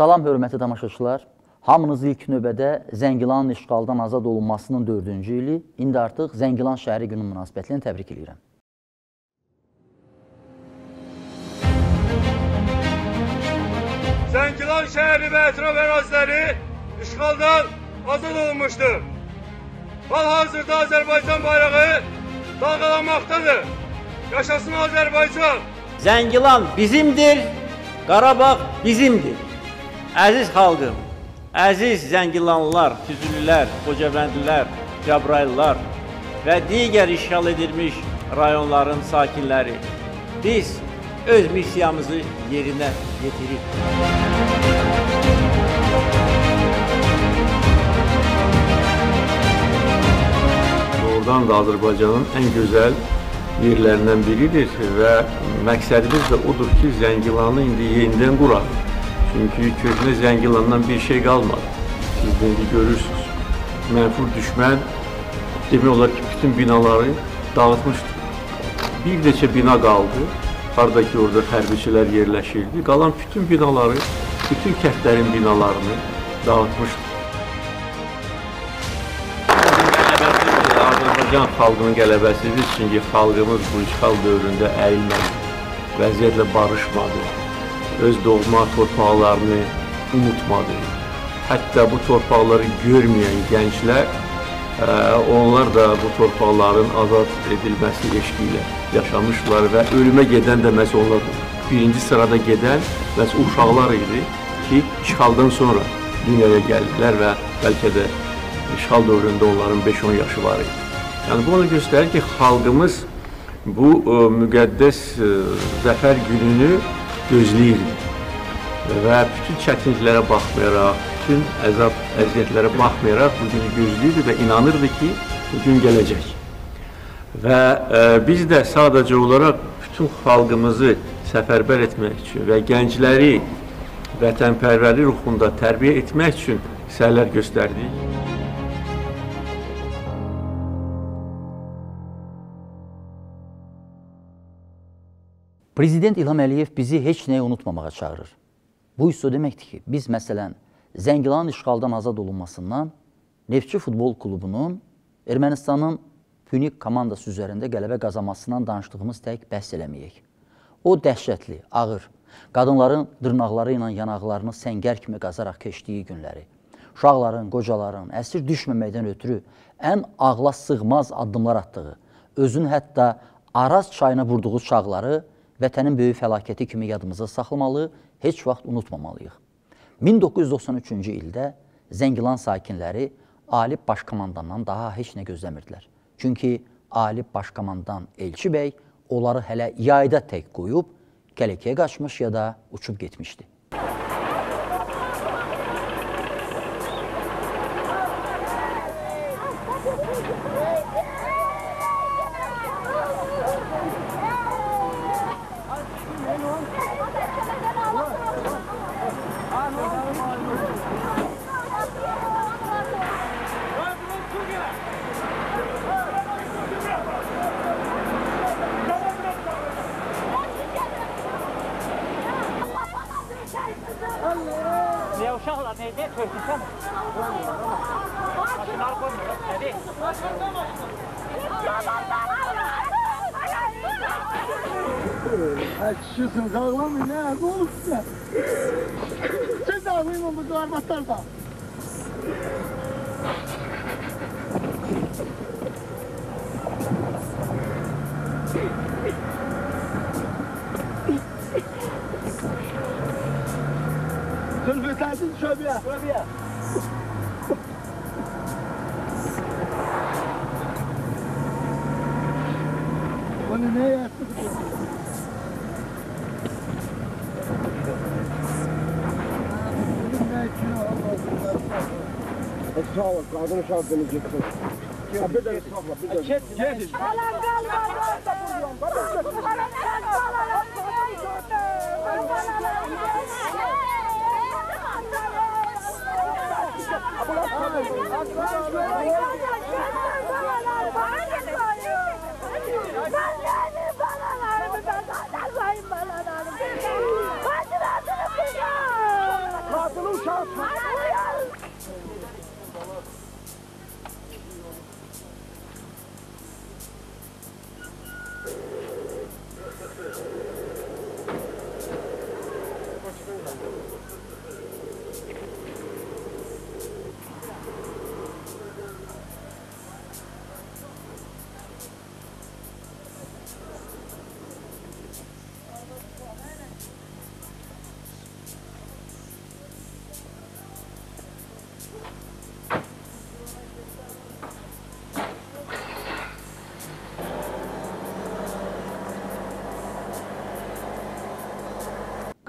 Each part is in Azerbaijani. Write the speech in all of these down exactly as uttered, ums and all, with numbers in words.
Salam, hörmətli tamaşaçılar. Hamınız ilk növbədə Zəngilanın işğaldan azad olunmasının dördüncü ili, indi artıq Zəngilan şəhəri günü münasibətilə təbrik edirəm. Zəngilan şəhəri və ətraf əraziləri işğaldan azad olunmuşdur. Hal-hazırda Azərbaycan bayrağı dalgalanmaqdadır. Yaşasın Azərbaycan! Zəngilan bizimdir, Qarabağ bizimdir. Əziz xalqım, əziz Zəngilanlılar, Füzulilər, Xocavəndlilər, Cəbrayıllar və digər işğal edilmiş rayonların sakinləri, biz öz missiyamızı yerinə yetiririk. Doğrudan da Azərbaycanın ən gözəl yerlərindən biridir və məqsədimiz də odur ki, Zəngilanı indi yenidən quraq. Çünki köhnə Zəngilandan bir şey qalmadı. Siz de indi görürsünüz. Mənfur düşmən demək olar ki, bütün binaları dağıtmışdı. Bir neçə bina qaldı. Haradakı orada hərbiçilər yerləşirdi. Qalan bütün binaları, bütün kəndlərin binalarını dağıtmışdı. Azərbaycan xalqının qələbəsidir, çünki xalqımız bu işğal dövründə əyilmədi, vəziyyətlə barışmadı, öz doğma torpaqlarını unutmadı. Hətta bu torpaqları görməyən gənclər, onlar da bu torpaqların azad edilməsi eşqi ilə yaşamışlar və ölümə gedən də məhz onlar birinci sırada gedən məhz uşaqlar idi ki, işğaldan sonra dünyaya gəldilər və bəlkə də işğal dövründə onların beş on yaşı var idi. Yəni, bu onu göstərir ki, xalqımız bu müqəddəs zəfər gününü gözləyirdi və bütün çətinliklərə baxmayaraq, bütün əzab, əziyyətlərə baxmayaraq bu günü gözləyirdi və inanırdı ki, bu gün gələcək. Və e, biz də sadəcə olaraq bütün xalqımızı səfərbər etmək üçün və gəncləri vətənpərvərlik ruhunda tərbiyə etmək üçün səylər göstərdik. Prezident İlham Əliyev bizi heç nəyi unutmamağa çağırır. Bu isə o deməkdir ki, biz məsələn Zəngilanın işğaldan azad olunmasından Neftçi Futbol Klubunun Ermənistanın Pünik komandası üzərində qələbə qazanmasından danışdığımız tək bəhs eləməyək. O dəhşətli, ağır, qadınların dırnaqları ilə yanaqlarını səngər kimi qazaraq keçdiyi günləri, uşaqların, qocaların əsir düşməməkdən ötürü ən ağla sığmaz addımlar atdığı, özünü hətta Araz çayına vurduğu çağları vətənin böyük fəlakəti kimi yadımıza saxlamalı, heç vaxt unutmamalıyıq. min doqquz yüz doxsan üçüncü ildə Zəngilan sakinləri Ali Başkomandandan daha heç nə gözləmirdilər. Çünki Ali Başkomandan Elçi bəy onları hələ yayda tək qoyub, Kələkiyə qaçmış ya da uçub getmişdi. Ne uşaqlar neydi? Törtüşə mi? Maşınlar qoymuyor, nədir? Şişəsiniz, ağlamayın, nə? Ne olub sizə? Siz də ağlayın oldu, qarbatlar da. Sülfetəsin şöbiyə. Şöbiyə. Bunu ne yaptın? Sağ ol, kadın şartını gitsin. Bir de sağla, bir de. Gelin. Alan kalma.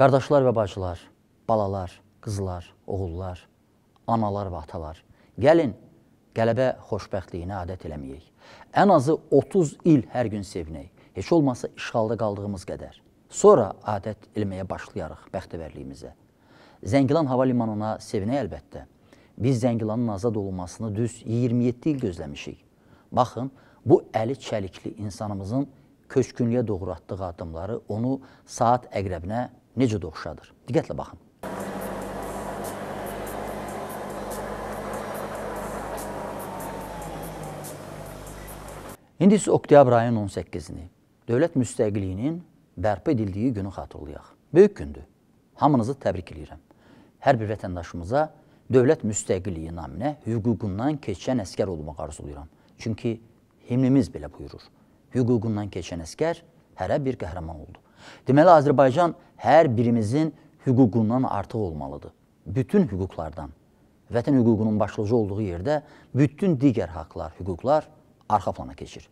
Qardaşlar və bacılar, balalar, qızlar, oğullar, analar və atalar, gəlin qələbə xoşbəxtliyinə adət eləməyək. Ən azı otuz il hər gün sevinək, heç olmasa işğalda qaldığımız qədər. Sonra adət eləməyə başlayarıq bəxtəvərliyimizə. Zəngilan hava limanına sevinək əlbəttə. Biz Zəngilanın azad olunmasını düz iyirmi yeddi il gözləmişik. Baxın, bu əli çəlikli insanımızın köçkünlüyə doğru atdığı addımları onu saat əqrəbinə necə də oxşadır. Diqqətlə baxın. İndi isə oktyabr ayının on səkkizini, dövlət müstəqilliyinin bərpa edildiyi günü xatırlayaq. Böyük gündür. Hamınızı təbrik edirəm. Hər bir vətəndaşımıza dövlət müstəqilliyi naminə hüququndan keçən əskər olmaq arzulayıram. Çünki himnimiz belə buyurur. Hüququndan keçən əskər hərə bir qəhrəman oldu. Deməli, Azərbaycan hər birimizin hüququndan artıq olmalıdır. Bütün hüquqlardan, vətən hüququnun başlıca olduğu yerdə bütün digər haqlar, hüquqlar arxa plana keçir.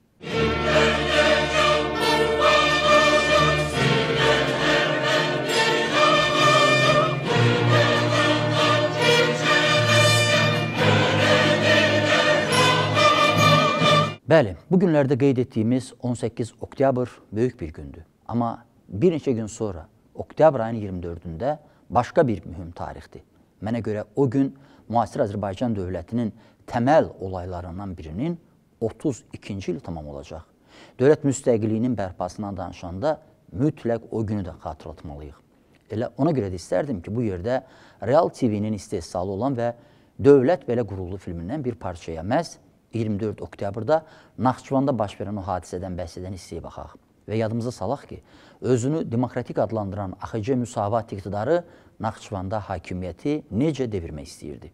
Bəli, bu günlərdə qeyd etdiyimiz on səkkiz oktyabr böyük bir gündür. Amma bir neçə gün sonra, oktyabr ayının iyirmi dördündə başqa bir mühüm tarixdir. Mənə görə o gün müasir Azərbaycan dövlətinin təməl olaylarından birinin otuz ikinci ili tamam olacaq. Dövlət müstəqilliyinin bərpasından danışanda mütləq o günü də xatırlatmalıyıq. Elə ona görə də istərdim ki, bu yerdə Real T V-nin istehsalı olan və Dövlət belə quruldu filmindən bir parçaya məhz iyirmi dörd oktyabrda Naxçıvanda baş verən o hadisədən bəhs edən hissəyə baxaq. Və yadımıza salaq ki, özünü demokratik adlandıran A X C müsavat iqtidarı Naxçıvanda hakimiyyəti necə devirmək istəyirdi.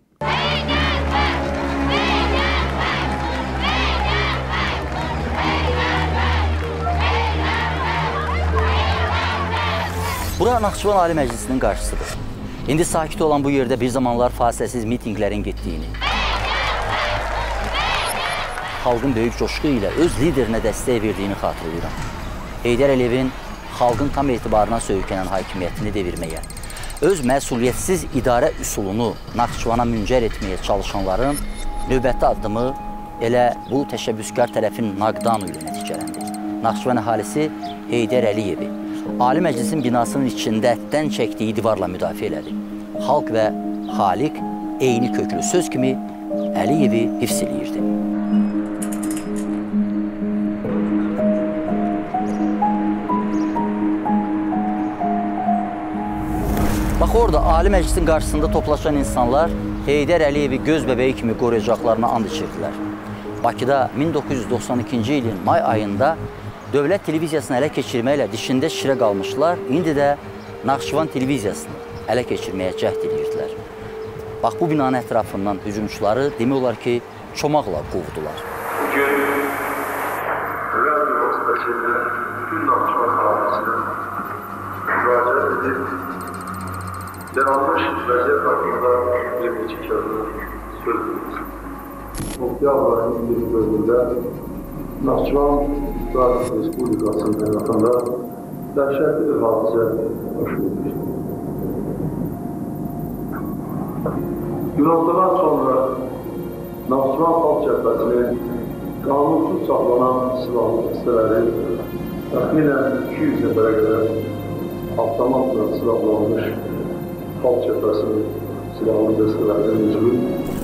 Bura Naxçıvan Ali Məclisinin qarşısıdır. İndi sakit olan bu yerdə bir zamanlar fasiləsiz mitinglərin getdiyini, xalqın böyük coşqu ilə öz liderinə dəstək verdiyini xatırlayıram. Heydər Əliyevin xalqın tam etibarına söykənən hakimiyyətini devirməyə, öz məsuliyyətsiz idarə üsulunu Naxçıvana müncər etməyə çalışanların növbəti addımı elə bu təşəbbüskar tərəfin naqdanı ilə nəticələndi. Naxçıvan əhalisi Heydər Əliyevi Ali Məclisin binasının içində ətdən çəkdiyi divarla müdafiə elədi. Xalq və xaliq eyni köklü söz kimi Əliyevi hifz eləyirdi. Bax orada Ali Məclisin qarşısında toplaşan insanlar Heydər Əliyevi göz bəbəyi kimi qoruyacaqlarına and içirdilər. Bakıda min doqquz yüz doxsan ikinci ilin may ayında Dövlət televiziyasını ələ keçirməklə dişində şirə qalmışlar, indi də Naxçıvan televiziyasını ələ keçirməyə cəhd edirdilər. Bax, bu binanın ətrafından hücumçuları demək olar ki, çomaqla qovdular. Bugün radyo vasitəsilə bütün Naxçıvan xalqına müraciət edib yaranmış vəziyyət haqqında bir neçə kəlmə söz verir. Oktyabr ayının iyirmi dördündə Naxçıvan İsrail Respublikasının tərəfində dəhşətli bir hadisə baş vermişdir. Günortadan sonra Naxçıvan Xalq Cəbhəsinin qanunsuz saxlanan silahlı dəstələri təxminən iki yüz nəfərə qədər avtomatla silahlanmış Xalq Cəbhəsinin silahlı dəstələrinin üzvü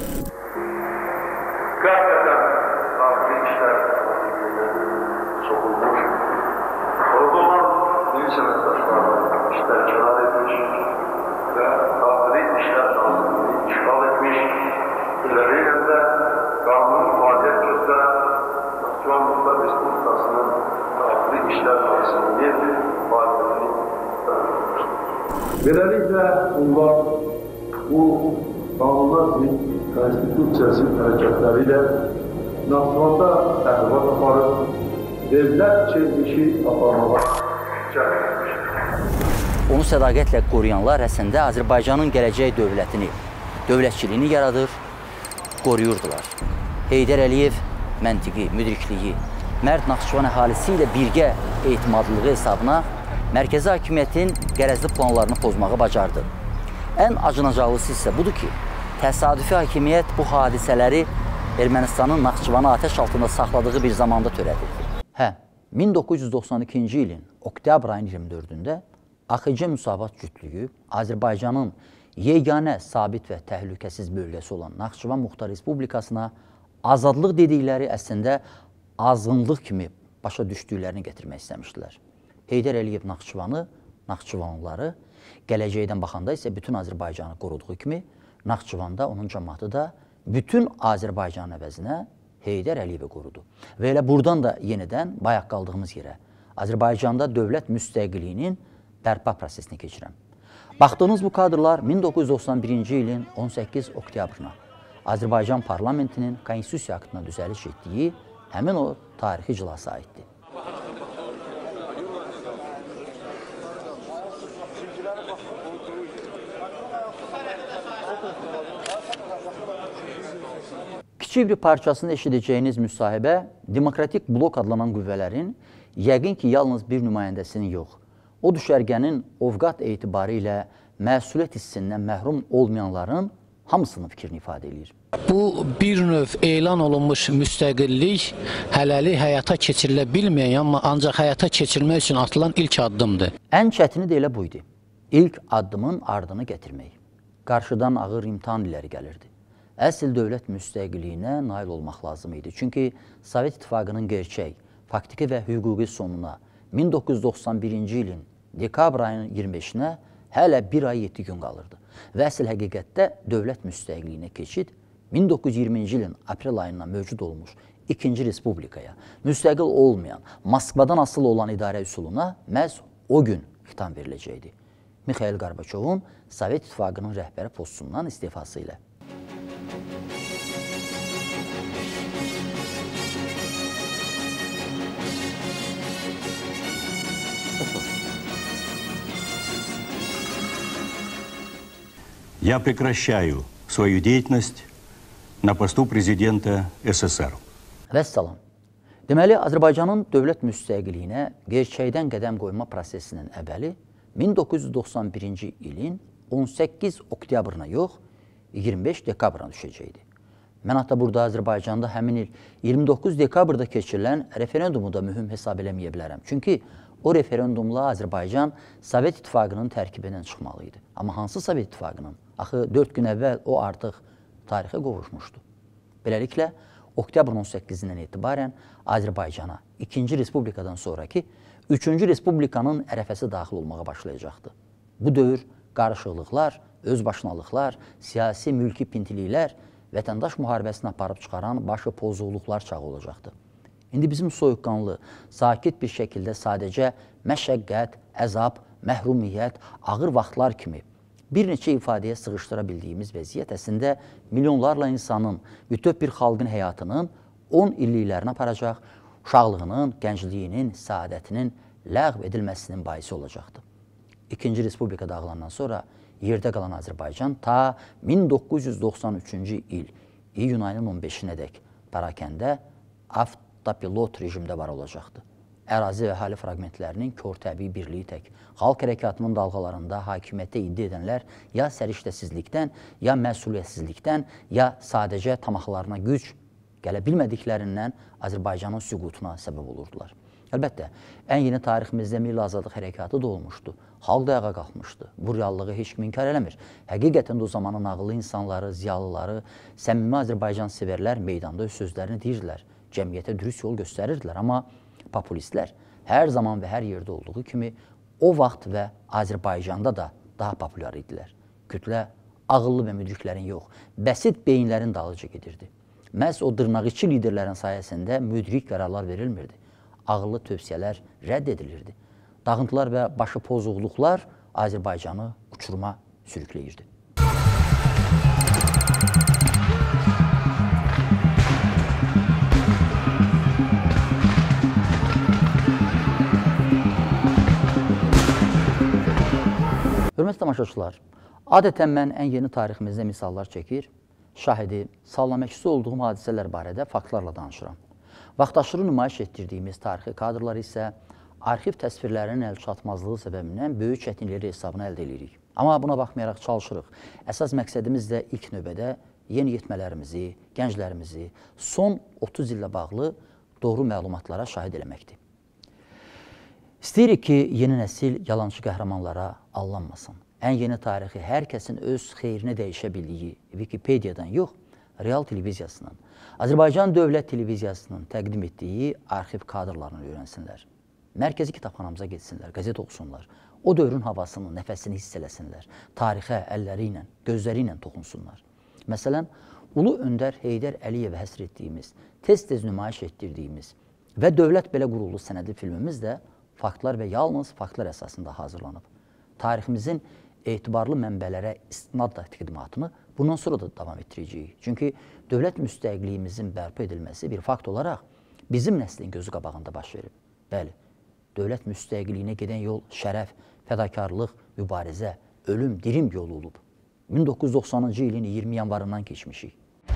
Beləliklə, onlar bu qanunlar zidd konstitusiyası hərəkətləri ilə Naxçıvanda təxribat aparıb, devlət çevrilişi aparmağa cəhd etmişdir. Onu sədaqətlə qoruyanlar əslində Azərbaycanın gələcək dövlətini, dövlətçiliyini yaradır, qoruyurdular. Heydər Əliyev məntiqi, müdrikliyi, mərd Naxçıvan əhalisi ilə birgə etimadlılığı hesabına mərkəzi hakimiyyətin qərəzli planlarını pozmağı bacardı. Ən acınacaqlısı isə budur ki, təsadüfi hakimiyyət bu hadisələri Ermənistanın Naxçıvanı atəş altında saxladığı bir zamanda törədirdi. Hə, min doqquz yüz doxsan ikinci ilin oktyabr ayının iyirmi dördündə A X C Müsavat Cütlüyü Azərbaycanın yeganə sabit və təhlükəsiz bölgəsi olan Naxçıvan Muxtar Respublikasına azadlıq dedikləri əslində azğınlıq kimi başa düşdüklərini gətirmək istəmişdilər. Heydər Əliyev Naxçıvanı, Naxçıvanlıları, gələcəkdən baxanda isə bütün Azərbaycanı qoruduğu kimi Naxçıvanda onun cəmaatı da bütün Azərbaycan əvəzinə Heydər Əliyevi qorudu. Və elə buradan da yenidən bayaq qaldığımız yerə Azərbaycanda dövlət müstəqilliyinin bərpa prosesini keçirəm. Baxdığınız bu kadrlar min doqquz yüz doxsan birinci ilin on səkkiz oktyabrına Azərbaycan parlamentinin konstitusiya aktına düzəliş etdiyi həmin o tarixi iclasa aiddir. Kiçik bir parçasını eşidəcəyiniz müsahibə Demokratik Blok adlanan qüvvələrin yəqin ki, yalnız bir nümayəndəsinin yox, o düşərgənin ovqat etibarı ilə məsuliyyət hissindən məhrum olmayanların hamısının fikrini ifadə edir. Bu bir növ elan olunmuş müstəqillik hələlik həyata keçirilə bilməyən, amma ancaq həyata keçirmək üçün atılan ilk addımdır. Ən çətini də elə bu idi. İlk addımın ardını gətirmək. Qarşıdan ağır imtahan iləri gəlirdi. Əsl dövlət müstəqilliyinə nail olmaq lazım idi. Çünki Sovet İttifaqının gerçək, faktiki və hüquqi sonuna min doqquz yüz doxsan birinci ilin dekabr ayının iyirmi beşinə hələ bir ay yeddi gün qalırdı. Və əsl həqiqətdə dövlət müstəqilliyinə keçid min doqquz yüz iyirminci ilin aprel ayından mövcud olmuş ikinci Respublikaya, müstəqil olmayan, Moskvadan asılı olan idarə üsuluna məhz o gün xitam veriləcəkdi. Mixail Qarbaçovun Sovet İttifaqının rəhbəri postundan istifası ilə. Я прекращаю свою деятельность на посту президента СССР. Vəssalam. Deməli, Azərbaycanın dövlət müstəqilliyinə gerçəkdən qədəm qoyma prosesinin əvvəli min doqquz yüz doxsan birinci ilin on səkkiz oktyabrına yox, iyirmi beş dekabrına düşəcəkdi. Mən hətta burada Azərbaycanda həmin il iyirmi doqquz dekabrda keçirilən referendumu da mühüm hesab eləməyə bilərəm. Çünki o referendumla Azərbaycan Sovet İttifaqının tərkibindən çıxmalı idi. Amma hansı Sovet İttifaqının? Axı dörd gün əvvəl o artıq tarixə qovuşmuşdu. Beləliklə, oktyabrın on səkkizindən etibarən Azərbaycana ikinci Respublikadan sonraki üçüncü Respublikanın ərəfəsi daxil olmağa başlayacaqdı. Bu dövr qarışıqlıqlar, özbaşınalıqlar, siyasi mülki pintiliklər, vətəndaş müharibəsini aparıb çıxaran başı pozğunluqlar çağı olacaqdı. İndi bizim soyuqqanlı, sakit bir şəkildə sadəcə məşəqqət, əzab, məhrumiyyət, ağır vaxtlar kimi bir neçə ifadəyə sığışdıra bildiyimiz vəziyyət əslində milyonlarla insanın, bütöv bir xalqın həyatının on illiklərini aparacaq, uşaqlığının, gəncliyinin, saadətinin ləğv edilməsinin baisi olacaqdı. İkinci Respublika dağılandan sonra yerdə qalan Azərbaycan ta min doqquz yüz doxsan üçüncü il iyun ayının on beşinədək Parakəndə avtopilot rejimdə var olacaqdı. Ərazi və əhali fraqmentlərinin kör-təbii birliyi tək, xalq hərəkatının dalğalarında hakimiyyətə iddia edənlər ya səriştəsizlikdən, ya məsuliyyətsizlikdən, ya sadəcə tamahlarına güc gələ bilmədiklərindən Azərbaycanın süqutuna səbəb olurdular. Əlbəttə, ən yeni tariximizdə milli azadlıq hərəkatı da olmuşdu. Xalq da ayağa qalxmışdı. Bu reallığı heç kim inkar eləmir. Həqiqətən də o zamanın ağıllı insanları, ziyalıları, səmimi Azərbaycan sevərlər meydanda öz sözlərini deyirdilər. Cəmiyyətə dürüst yol göstərirdilər. Amma populistlər hər zaman və hər yerdə olduğu kimi o vaxt və Azərbaycanda da daha populyar idilər. Kütlə ağıllı və müdriklərin yox, bəsit beyinlərin dalıca gedirdi. Məhz o dırnaqçı liderlərin sayəsində müdrik qərarlar verilmirdi. Ağıllı tövsiyələr rədd edilirdi. Dağıntılar və başı pozğunluqlar Azərbaycanı uçuruma sürükləyirdi. Hörmətli tamaşaçılar, adətən mən ən yeni tariximizdə misallar çəkir, şahidi, sallaməçisi olduğum hadisələr barədə faktlarla danışıram. Vaxtaşırı nümayiş etdirdiyimiz tarixi kadrlar isə arxiv təsvirlərinin əlçatmazlığı səbəbindən böyük çətinlikləri hesabına əldə edirik. Amma buna baxmayaraq çalışırıq. Əsas məqsədimiz də ilk növbədə yeniyetmələrimizi, gənclərimizi son otuz illə bağlı doğru məlumatlara şahid eləməkdir. İstəyirik ki, yeni nəsil yalançı qəhrəmanlara allanmasın. Ən yeni tarixi hər kəsin öz xeyrinə dəyişə bildiyi Wikipediyadan yox, Real televiziyasının, Azərbaycan Dövlət Televiziyasının təqdim etdiyi arxiv kadrlarını öyrənsinlər. Mərkəzi kitabxanamıza getsinlər, qəzet oxusunlar. O dövrün havasını, nəfəsini hiss eləsinlər. Tarixə əlləri ilə, gözləri ilə toxunsunlar. Məsələn, Ulu Öndər Heydər Əliyevə həsr etdiyimiz, tez-tez nümayiş etdirdiyimiz və dövlət belə quruldu sənədli filmimiz də faktlar və yalnız faktlar əsasında hazırlanıb. Tariximizin etibarlı mənbələrə istinad təqdimatını bundan sonra da davam etdirəcəyik. Çünki dövlət müstəqilliyimizin bərpa edilməsi bir fakt olaraq bizim nəslin gözü qabağında baş verib. Bəli, dövlət müstəqilliyinə gedən yol şərəf, fədakarlıq, mübarizə, ölüm, dirim yolu olub. min doqquz yüz doxsanıncı ilin iyirmi yanvarından keçmişik.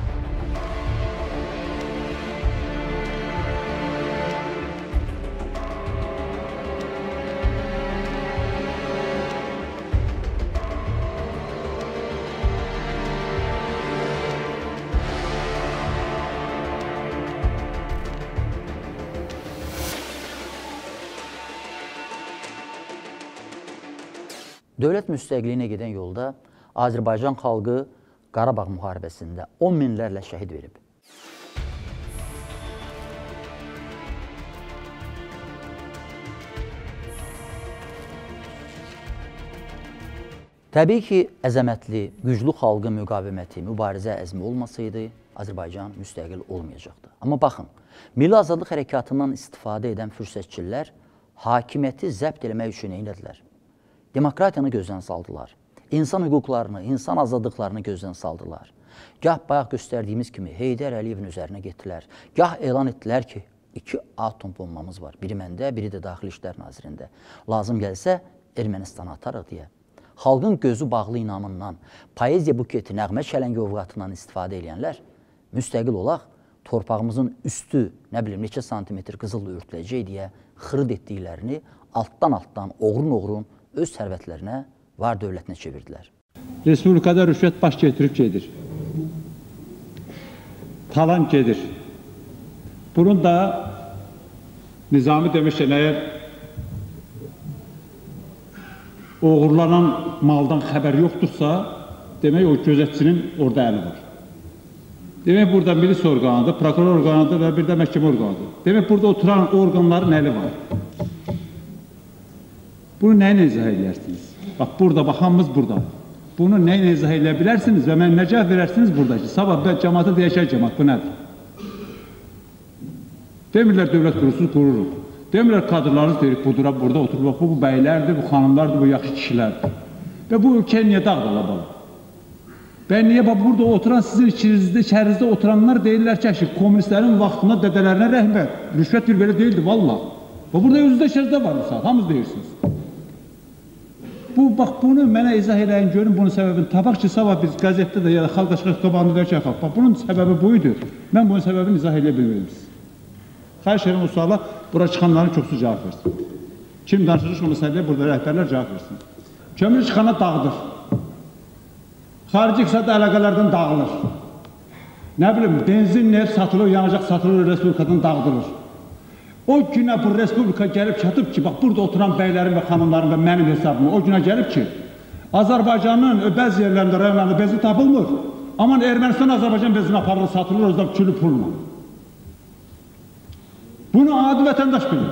Dövlət müstəqilliyinə gedən yolda Azərbaycan xalqı Qarabağ müharibəsində on minlərlə şəhid verib. Təbii ki, əzəmətli, güclü xalqın müqaviməti, mübarizə əzmi olmasaydı, Azərbaycan müstəqil olmayacaqdı. Amma baxın, Milli Azadlıq Hərəkatından istifadə edən fürsətçilər hakimiyyəti zəbt eləmək üçün eylədilər. Demokratiyanı gözdən saldılar. İnsan hüquqlarını, insan azadlıqlarını gözdən saldılar. Gah bayaq göstərdiyimiz kimi Heydər Əliyevin üzərinə getdilər. Gah elan etdilər ki, iki atom bombamız var. Biri məndə, biri də Daxili İşlər Nazirində. Lazım gəlsə, Ermənistana atarıq deyə. Xalqın gözü bağlı inamından, poeziya buketi, nəğmə çələngi ovqatından istifadə edənlər müstəqil olaq, torpağımızın üstü, nə bilim, neçə santimetr qızılla örtüləcək deyə xırd etdiklərini altdan-altdan, oğrun-oğrun öz sərvətlərinə, var dövlətinə çevirdilər. Respublikada rüşvət baş getirib gedir. Talan gedir. Bunun da nizami demişken eğer oğurlanan maldan xəbər yoxdursa, demək o gözətçinin orada əli var. Demək burada milis orqanıdır, prokuror orqanıdır və bir də məhkəmə orqanıdır. Demək burada oturan orqanların əli var. Bunu nə ilə izah edərsiniz? Bax, burada, baxanımız burada. Bunu nə ilə izah edə bilərsiniz və mən nə cavab verərsiniz burada ki, sabah ben cəmatı deyəcək cəmat, bu nədir? Demirlər dövlət qurursuz, qururuq. Demirlər kadrlarınız deyir, budura, burada oturur, bu, bu bəylərdir, bu xanımlardır, bu yaxşı kişilərdir. Və bu ülkə niyə dağdala bala? Ben niyə, bax, burada oturan sizin içinizdə, içərinizdə oturanlar deyirlər ki, komünistlərin vaxtına, dədələrinə rəhmət. Rüşvət bir belə deyildi, valla. Burada özünüzdə içərinizdə var mı saat, hamınız deyirsiniz. Bu, bax, bunu mənə izah edəyin görün, bunun səbəbini tapaq ki, sabah biz qəzetdə də ya da xalq açıq xitabanda deyək, bax, bunun səbəbi buydu. Mən bunun səbəbini izah edə bilmirəm siz. Xahiş edirəm o suala, bura çıxanların çoxsu cavab versin. Kim danışırıq o məsələyə, burada rəhbərlər cavab versin. Kömür çıxana dağılır. Xarici iqtisadi əlaqələrdən dağılır. Nə bilim, benzin, neft satılır, yanacaq satılır, respublikadan dağıdılır. O günə bu respublika gəlib çatıb ki, bax, burada oturan bəylərin və xanımların və mənim hesabıma o günə gəlib ki, Azərbaycanın bəzi yerlərində, rayonlarında benzin tapılmır. Aman Ermənistan Azərbaycan benzin aparılır, satılır, özdə külü pulla. Bunu adi vətəndaş bilir.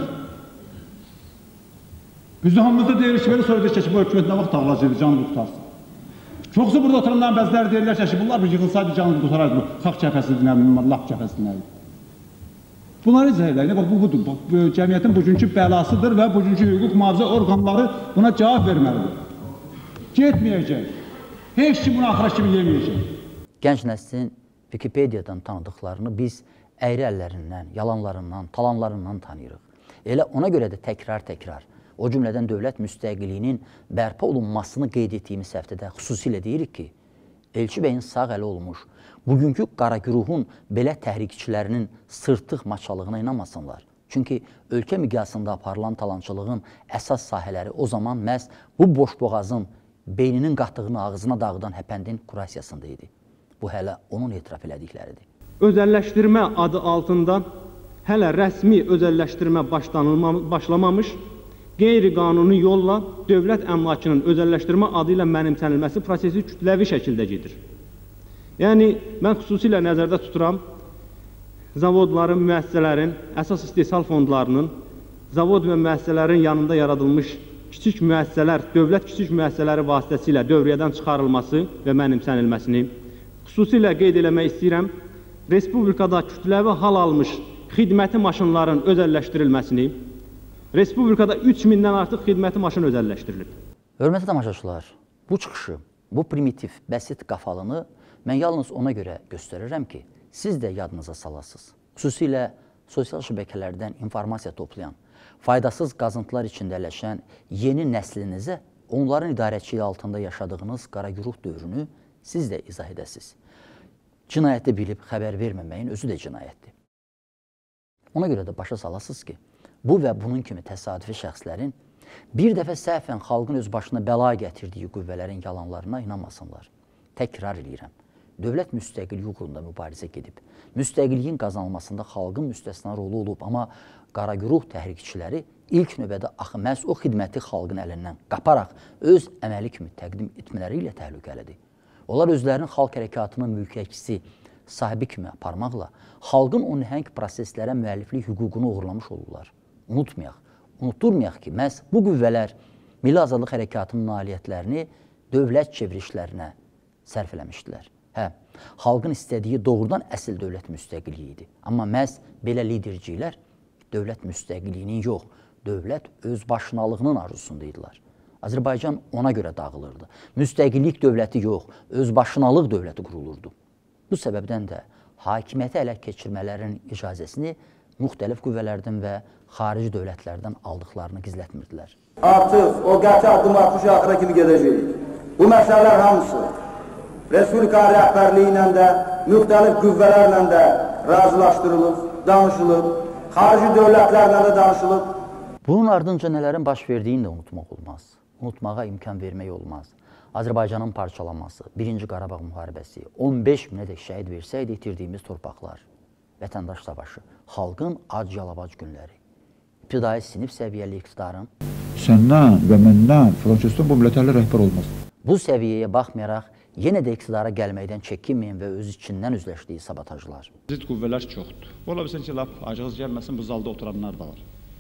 Biz də hamımızda deyirik ki, belə sonra deyir ki, bu hökumət nə vaxt dağılacaqdır, canını tutarsın. Çoxsu burada oturanların bəziləri deyirlər ki, bunlar bir yıxılsaydı canını tutaraydı, xalq cəbhəsidir, nə bilim, laf cəbhəsidir. Bunları izah edək, bax, bu budur, bax, cəmiyyətin bugünkü bəlasıdır və bugünkü hüquq mühafizə orqanları buna cavab verməlidir. Getməyəcək, heç kim bunu axıra kimi yeməyəcək. Gənc nəslin Wikipediyadan tanıdıqlarını biz əyri əllərindən, yalanlarından, talanlarından tanıyırıq. Elə ona görə də təkrar-təkrar, o cümlədən dövlət müstəqilliyinin bərpa olunmasını qeyd etdiyimiz həftədə xüsusilə deyirik ki, Elçi bəyin sağ əli olmuş, bugünkü qara güruhun belə təhrikçilərinin sırtıq maçalığına inanmasınlar. Çünki ölkə miqyasında aparılan talançılığın əsas sahələri o zaman məhz bu boşboğazın beyninin qatığını ağzına dağıdan həpəndin kurasiyasında idi. Bu hələ onun etiraf elədikləridir. Özəlləşdirmə adı altında hələ rəsmi özəlləşdirmə başlamamış, qeyri-qanuni yolla dövlət əmlakının özəlləşdirmə adı ilə mənimsənilməsi prosesi kütləvi şəkildə gedir. Yəni, mən xüsusilə nəzərdə tuturam, zavodların, müəssisələrin, əsas istehsal fondlarının, zavod və müəssisələrin yanında yaradılmış kiçik müəssisələr, dövlət kiçik müəssisələri vasitəsilə dövriyyədən çıxarılması və mənimsənilməsini, xüsusilə qeyd eləmək istəyirəm, Respublikada kütləvi hal almış xidməti maşınların özəlləşdirilməsini, Respublikada üç mindən artıq xidməti maşın özəlləşdirilib. Hörmətli tamaşaçılar, bu çıxışı, bu primitiv, bəsit qafalını mən yalnız ona görə göstərirəm ki, siz də yadınıza salasınız. Xüsusilə sosial şəbəkələrdən informasiya toplayan, faydasız qazıntılar içində ələşən yeni nəslinizə onların idarəçiliyi altında yaşadığınız qaraguruh dövrünü siz də izah edəsiniz. Cinayəti bilib xəbər verməməyin özü də cinayətdir. Ona görə də başa salasınız ki, bu və bunun kimi təsadüfi şəxslərin bir dəfə səhvən xalqın öz başına bəla gətirdiyi qüvvələrin yalanlarına inanmasınlar. Təkrar edirəm. Dövlət müstəqilliyi uğrunda mübarizə gedib. Müstəqilliyin qazanılmasında xalqın müstəsna rolu olub, amma qaraguruh təhrikçiləri ilk növbədə axı məhz o xidməti xalqın əlindən qaparaq öz əməli kimi təqdim etmələri ilə təhlükəlidir. Onlar özlərinin xalq hərəkatının mülkiyyətçisi, sahibi kimi aparmaqla xalqın o nəhəng proseslərə müəlliflik hüququnu uğurlamış olurlar. Unutmayaq, unutturmayaq ki, məhz bu qüvvələr Milli Azadlıq Hərəkatının nailiyyətlərini dövlət çevirişlərinə sərf eləmişdilər. Hə, xalqın istədiyi doğrudan əsl dövlət müstəqilliyi idi. Amma məhz belə liderciklər dövlət müstəqilliyinin yox, dövlət özbaşınalığının arzusundaydılar. Azərbaycan ona görə dağılırdı. Müstəqillik dövləti yox, özbaşınalıq dövləti qurulurdu. Bu səbəbdən də hakimiyyəti ələ keçirmələrin icazəsini müxtəlif qüvvələrdən və xarici dövlətlərdən aldıqlarını gizlətmirdilər. Artıq o qəti addım atmış axıra kimi gedəcəyik. Bu məsələlər hamısı Respublika rəhbərliyi ilə də, müxtəlif qüvvələrlə də razılaşdırılıb, danışılıb, xarici dövlətlərlə də danışılıb. Bunun ardınca nələrin baş verdiyini də unutmaq olmaz. Unutmağa imkan vermək olmaz. Azərbaycanın parçalanması, birinci Qarabağ müharibəsi, on beş minədək şəhid versəydi itirdiyimiz torpaqlar, vətəndaş savaşı, xalqın ac-yalavac günləri, ibtidai sinif səviyyəli iqtidarın səndən və məndən Fransızdan bu millətlərlə rəhbər olmaz. Bu səviyyəyə baxmayaraq, yenə də iqtidara gəlməkdən çəkinməyin və öz içindən üzləşdiyi sabotajlar. Zid qüvvələr çoxdur. Ola bilsin ki, lap acığız gəlməsin, bu zalda oturanlar da var.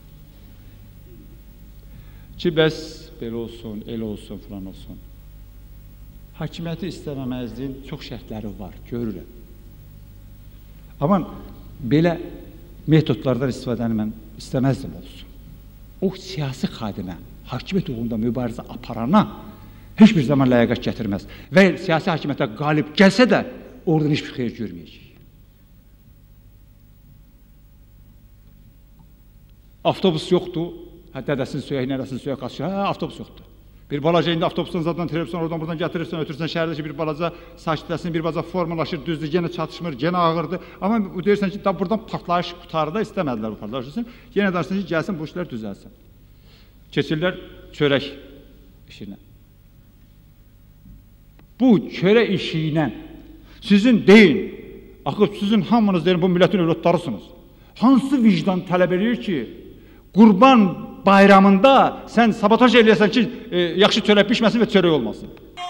Ki, bəs belə olsun, elə olsun, filan olsun. Hakimiyyəti istəməməzliyin çox şərtləri var, görürəm. Amma belə metodlardan istifadəni mən istəməzdim olsun. O siyasi xadimə, hakimiyyət uğrunda mübarizə aparana heç bir zaman ləyaqət gətirməz. Və siyasi hakimiyyətə qalib gəlsə də oradan heç bir xeyir görməyəcək. Avtobus yoxdur, dədəsini söyək, nərəsini söyək, qaçır, hə, avtobus yoxdur. Bir balaca indi avtobusdan zaten televizyon oradan buradan gətirirsən, ötürürsən şəhərdə ki, bir balaca sakitləsin, bir balaca formalaşır, düzdür, yenə çatışmır, yenə ağırdır. Amma deyirsən ki, da buradan partlayış qutarı da istəmədilər bu partlayışın. Yenə dersin ki, gəlsin bu işlər düzəlsin. Keçirlər çörək işinə. Bu çörək işi ilə sizin deyin, axı sizin hamınız deyin, bu millətin övladlarısınız. Hansı vicdan tələb edir ki, Qurban bayramında sən sabotaj eləyəsən ki, e, yaxşı çörək pişməsin və çörək olmasın.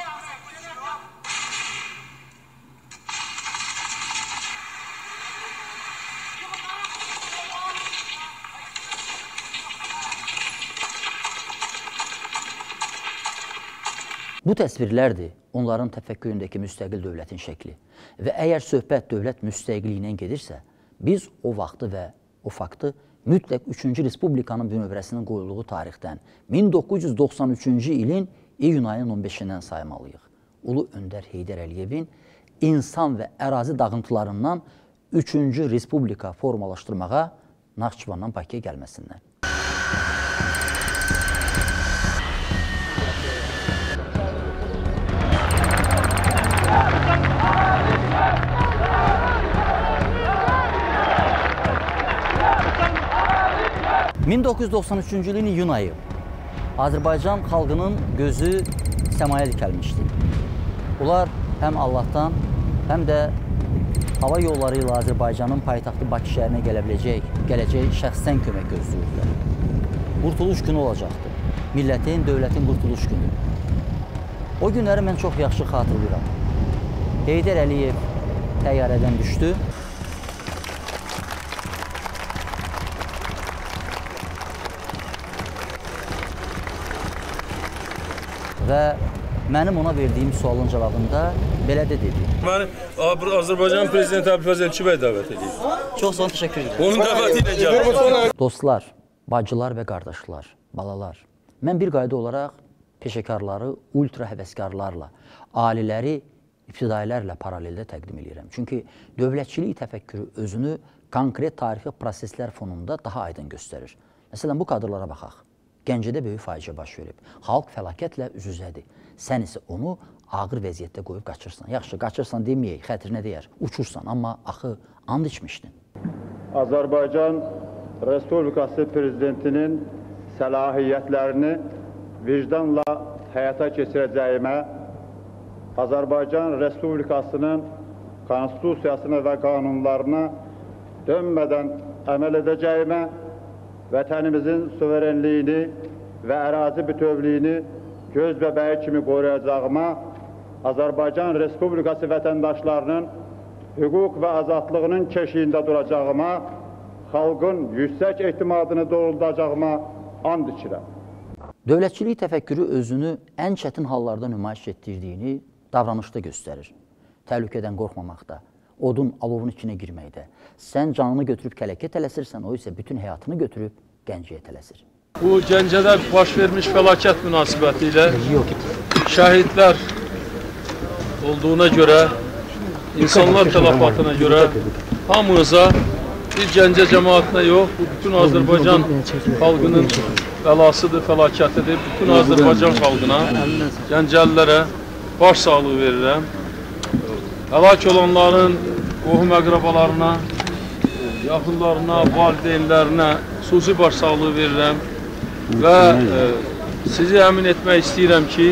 Bu təsvirlərdir onların təfəkküründəki müstəqil dövlətin şəkli. Və əgər söhbət dövlət müstəqilliyindən gedirsə, biz o vaxtı və o faktı mütləq üçüncü Respublikanın bünövrəsinin qoyulduğu tarixdən min doqquz yüz doxsan üçüncü ilin iyun ayının on beşindən saymalıyıq. Ulu Öndər Heydər Əliyevin insan və ərazi dağıntılarından üçüncü Respublika formalaşdırmağa Naxçıvandan Bakıya gəlməsindən. min doqquz yüz doxsan üçüncü ilin iyun ayı Azərbaycan xalqının gözü səmaya dikəlmişdi. Onlar həm Allahdan, həm də hava yolları ilə Azərbaycanın paytaxtı Bakı şəhərinə gələ biləcək, gələcək şəxsən kömək gözləyirdilər. Qurtuluş günü olacaqdı. Millətin, dövlətin qurtuluş günü. O günləri mən çox yaxşı xatırlayıram. Heydər Əliyev təyyarədən düşdü. Və mənim ona verdiyim sualın cavabında belə də dedi. Məni Azərbaycan prezidenti Əbülfəz Elçibəy dəvət edir. Çox sağ olun, təşəkkür edirəm. Onun dəvəti ilə gəldim. Dostlar, bacılar və qardaşlar, balalar, mən bir qayda olaraq peşəkarları ultra həvəskarlarla, aliləri ibtidailərlə paraleldə təqdim edirəm. Çünki dövlətçilik təfəkkürü özünü konkret tarixi proseslər fonunda daha aydın göstərir. Məsələn, bu kadrlara baxaq. Gəncədə böyük faciə baş verib. Xalq fəlakətlə üz-üzədir. Sən isə onu ağır vəziyyətdə qoyub qaçırsan. Yaxşı, qaçırsan deməyək, xətrinə deyər, uçursan, amma axı and içmişdin. Azərbaycan Respublikası Prezidentinin səlahiyyətlərini vicdanla həyata keçirəcəyimə, Azərbaycan Respublikasının konstitusiyasına və qanunlarına dönmədən əməl edəcəyimə, vətənimizin suverenliyini və ərazi bütövlüyünü göz bəbəyi kimi qoruyacağıma, Azərbaycan Respublikası vətəndaşlarının hüquq və azadlığının keşiyində duracağıma, xalqın yüksək etimadını doğruldacağıma and içirəm. Dövlətçilik təfəkkürü özünü ən çətin hallarda nümayiş etdirdiyini davranışda göstərir. Təhlükədən qorxmamaqda, odun alovun içinə girməkdə. Sən canını götürüb kələkə tələsirsən, o isə bütün həyatını götürüb Gəncəyə tələsir. Bu Gəncədə baş vermiş fəlakət münasibəti ilə şəhidlər olduğuna görə, insanlar tələfatına görə hamımıza, bir Gəncə cəmaatına yox, bu bütün Azərbaycan xalqının bəlasıdır, fəlakətidir. Bütün Azərbaycan xalqına, Gəncəlilərə baş sağlığı verirəm. Həlak olanların qohum əqrabalarına, yaxınlarına, valideynlərinə xüsusi baş sağlığı verirəm və e, sizi əmin etmək istəyirəm ki,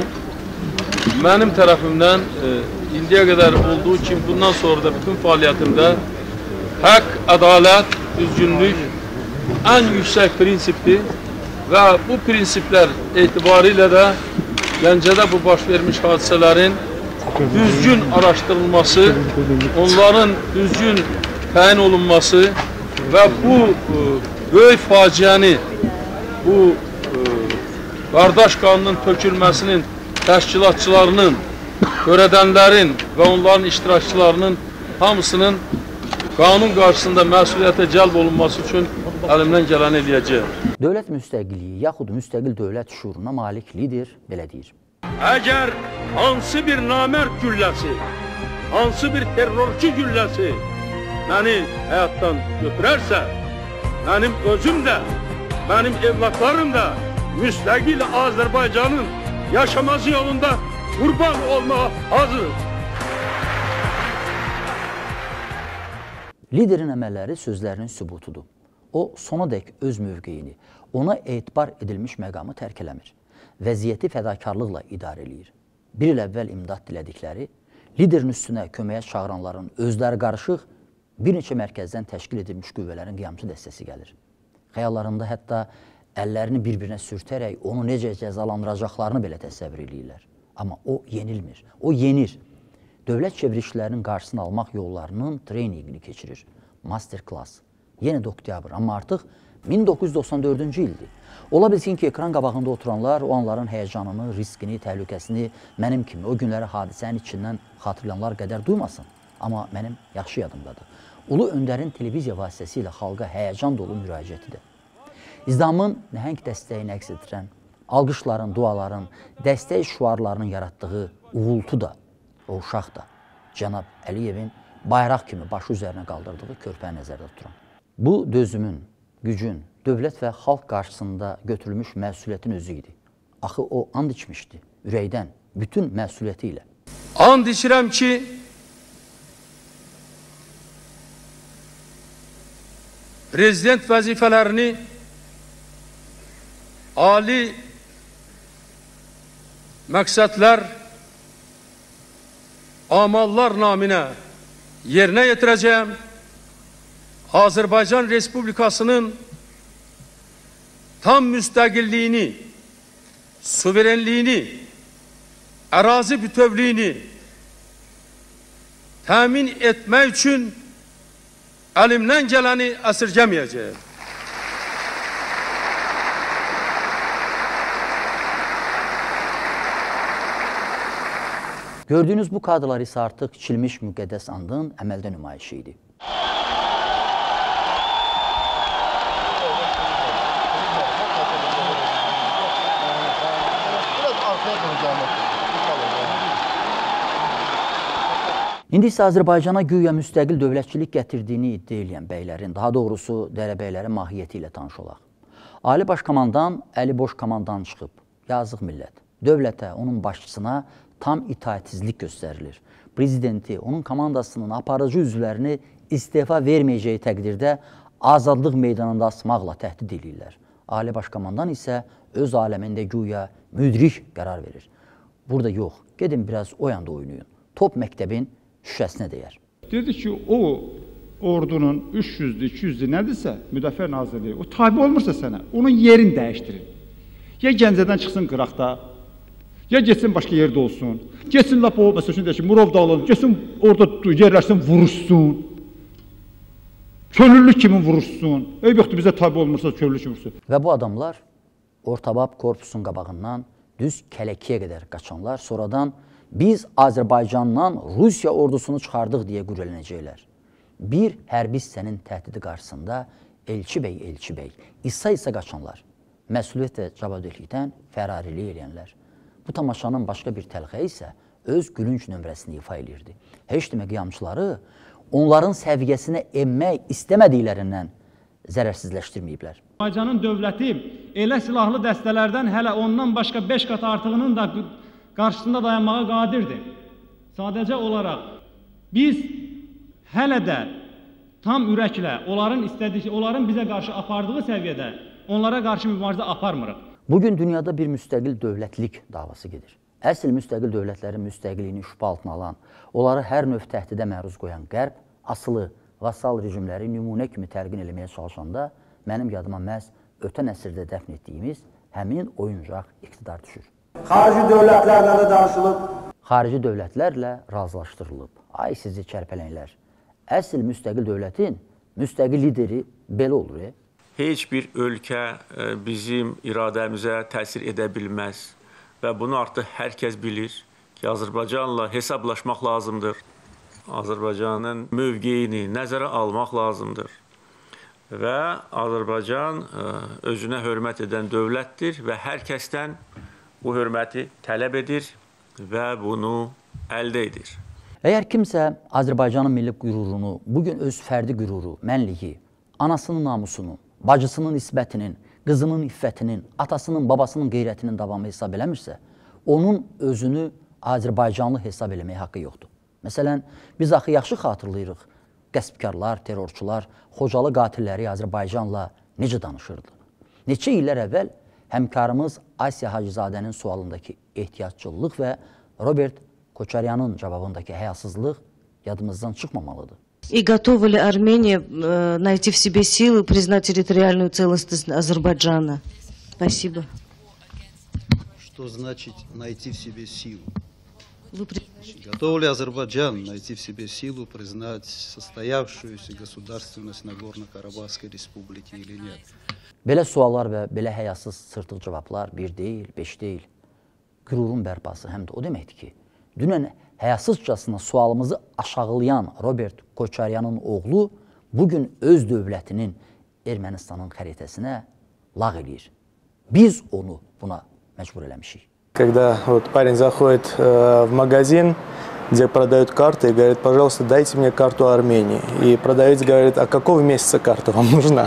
mənim tərəfimdən e, indiyə qədər olduğu kimi bundan sonra da bütün fəaliyyətimdə haqq, ədalət, düzgünlük ən yüksək prinsipdir və bu prinsiplər etibarilə də Gəncədə bu baş vermiş hadisələrin düzgün araşdırılması, onların düzgün təyin olunması və bu e, böyük faciəni, bu e, qardaş qanının tökülməsinin təşkilatçılarının, törədənlərin və onların iştirakçılarının hamısının qanun qarşısında məsuliyyətə cəlb olunması üçün əlimdən gələn eləyəcək. Dövlət müstəqilliyi yaxud müstəqil dövlət şuuruna malik lider belə deyir. Əgər hansı bir namərd gülləsi, hansı bir terrorçu gülləsi məni həyatdan götürərsə, mənim özüm də, mənim evlatlarım da müstəqil Azərbaycanın yaşaması yolunda qurban olmağa hazırız. Liderin əməlləri sözlərinin sübutudur. O, sona dək öz mövqeyini, ona etibar edilmiş məqamı tərk eləmir. Vəziyyəti fədakarlıqla idarə eləyir. Bir il əvvəl imdad dilədikləri, liderin üstünə köməyə çağıranların özləri qarışıq, bir neçə mərkəzdən təşkil edilmiş qüvvələrin qiyamçı dəstəsi gəlir. Xəyallarında hətta əllərini bir-birinə sürtərək onu necə cəzalandıracaqlarını belə təsəvvür edirlər. Amma o yenilmir, o yenir. Dövlət çevrişlərinin qarşısını almaq yollarının treyninqini keçirir. Master class. Yenə də oktyabr, amma artıq min doqquz yüz doxsan dördüncü ildir. Ola bilsin ki, ekran qabağında oturanlar o anların həyəcanını, riskini, təhlükəsini mənim kimi o günləri hadisənin içindən xatırlayanlar qədər duymasın. Amma mənim yaxşı yadımdadır. Ulu Öndərin televiziya vasitəsilə xalqa həyəcan dolu müraciətidir. İzdamın nəhəng dəstəyini əks etdirən, alqışların, duaların, dəstək şüarlarının yaratdığı uğultu da, o uşaq da cənab Əliyevin bayraq kimi başı üzərinə qaldırdığı körpəni nəzərdə tuturam. Bu dözümün, gücün, dövlət və xalq qarşısında götürülmüş məsuliyyətin özü idi. Axı o and içmişdi, ürəkdən, bütün məsuliyyəti ilə. And içirəm ki, prezident vəzifələrini ali məqsədlər, amallar naminə yerinə yetirəcəyəm. Azərbaycan Respublikasının tam müstəqilliyini, suverenliyini, ərazi bütövlüyünü təmin etmək üçün əlimdən gələni əsirgəməyəcəyəm. Gördüyünüz bu kadrlar isə artıq kiçilmiş müqəddəs andın əməldə nümayişi idi. İndi isə Azərbaycana güya müstəqil dövlətçilik gətirdiyini iddia edən bəylərin, daha doğrusu dərəbəylərin mahiyyəti ilə tanış olaq. Ali Baş Komandan əli boş komandan çıxıb. Yazıq millət. Dövlətə, onun başçısına tam itaətsizlik göstərilir. Prezidenti, onun komandasının aparıcı üzvlərini istefa verməyəcəyi təqdirdə azadlıq meydanında asmaqla təhdid edirlər. Ali Baş Komandan isə öz aləmində güya müdrik qərar verir. Burada yox, gedin biraz o yanda oynayın. Top məktəbin şüşəsinə deyər. Dedi ki, o ordunun üç yüzdür, iki yüzdür nədirsə, Müdafiə Nazirliyi, o tabi olmursa sənə, onun yerini dəyişdirin. Ya Gəncədən çıxsın qıraqda, ya geçsin başqa yerdə olsun, geçsin lap o, məsəl üçün deyək ki, Murov dağılın, geçsin orada yerləşsin, vuruşsun. Könüllü kimi vuruşsun. Ey yoxdur, bizə tabi olmursa könüllü kimi vuruşsun. Və bu adamlar Ortabab korpusun qabağından düz Kələkiyə qədər qaçanlar, sonradan biz Azərbaycandan Rusiya ordusunu çıxardıq deyə qürrələnəcəklər. Bir hərbi hissənin təhdidi qarşısında Elçi bəy, Elçi bəy, İsa-İsa qaçanlar, məsuliyyət və cavabdehlikdən fərarilik eləyənlər. Bu tamaşanın başqa bir təlxəyi isə öz gülünc nömrəsini ifa edirdi. Heç demə qiyamçıları onların səviyyəsinə enmək istəmədiklərindən zərərsizləşdirməyiblər. Azərbaycanın dövləti elə silahlı dəstələrdən hələ ondan başqa beş qat artığının da qarşısında dayanmağa qadirdir. Sadəcə olaraq biz hələ də tam ürəklə onların istədiyi, onların bizə qarşı apardığı səviyyədə onlara qarşı mübarizə aparmırıq. Bugün dünyada bir müstəqil dövlətlik davası gedir. Əsl müstəqil dövlətlərin müstəqilliyini şübhə altına alan, onları hər növ təhdidə məruz qoyan Qərb, asılı, vassal rejimləri nümunə kimi təlqin eləməyə çalışanda mənim yadıma məhz ötən əsrdə dəfn etdiyimiz həmin oyuncaq iqtidar düşür. Xarici dövlətlərlə də danışılıb. Xarici dövlətlərlə razılaşdırılıb. Ay sizi çərpələnlər. Əsl müstəqil dövlətin müstəqil lideri belə olur. E? Heç bir ölkə bizim iradəmizə təsir edə bilməz və bunu artıq hər kəs bilir ki, Azərbaycanla hesablaşmaq lazımdır. Azərbaycanın mövqeyini nəzərə almaq lazımdır və Azərbaycan özünə hörmət edən dövlətdir və hər kəsdən bu hörməti tələb edir və bunu əldə edir. Əgər kimsə Azərbaycanın milli qürurunu, bugün öz fərdi qüruru, mənliyi, anasının namusunu, bacısının isbətinin, qızının iffətinin, atasının, babasının qeyrətinin davamı hesab eləmirsə, onun özünü Azərbaycanlı hesab eləməyə haqqı yoxdur. Məsələn, biz axı yaxşı xatırlayırıq, qəsbkarlar, terrorçular, Xocalı qatilləri Azərbaycanla necə danışırdı? Neçə illər əvvəl həmkarımız Asiya Hacızadənin sualındakı ehtiyatçılıq və Robert Koçaryanın cavabındakı həyasızlıq yadımızdan çıxmamalıdır. И готова ли Армения э, найти в себе силы признать территориальную целостность Азербайджана? Спасибо. Что значит найти в себе силу? Вы... Готов ли Азербайджан найти в себе силу признать состоявшуюся государственность Нагорно-Карабахской республики или нет? Belə suallar və belə həyasız sırtıq cavablar bir deyil, beş deyil. Qürurun bərpası həm də o deməkdir ki, dünən həyasızcasına sualımızı aşağılayan Robert Koçaryanın oğlu bugün öz dövlətinin Ermənistanın xəritəsinə lağ eləyir. Biz onu buna məcbur eləmişik. Когда вот парень заходит э, в магазин, где продают карты, и говорит, пожалуйста, дайте мне карту Армении. И продавец говорит, а какого месяца карта вам нужна?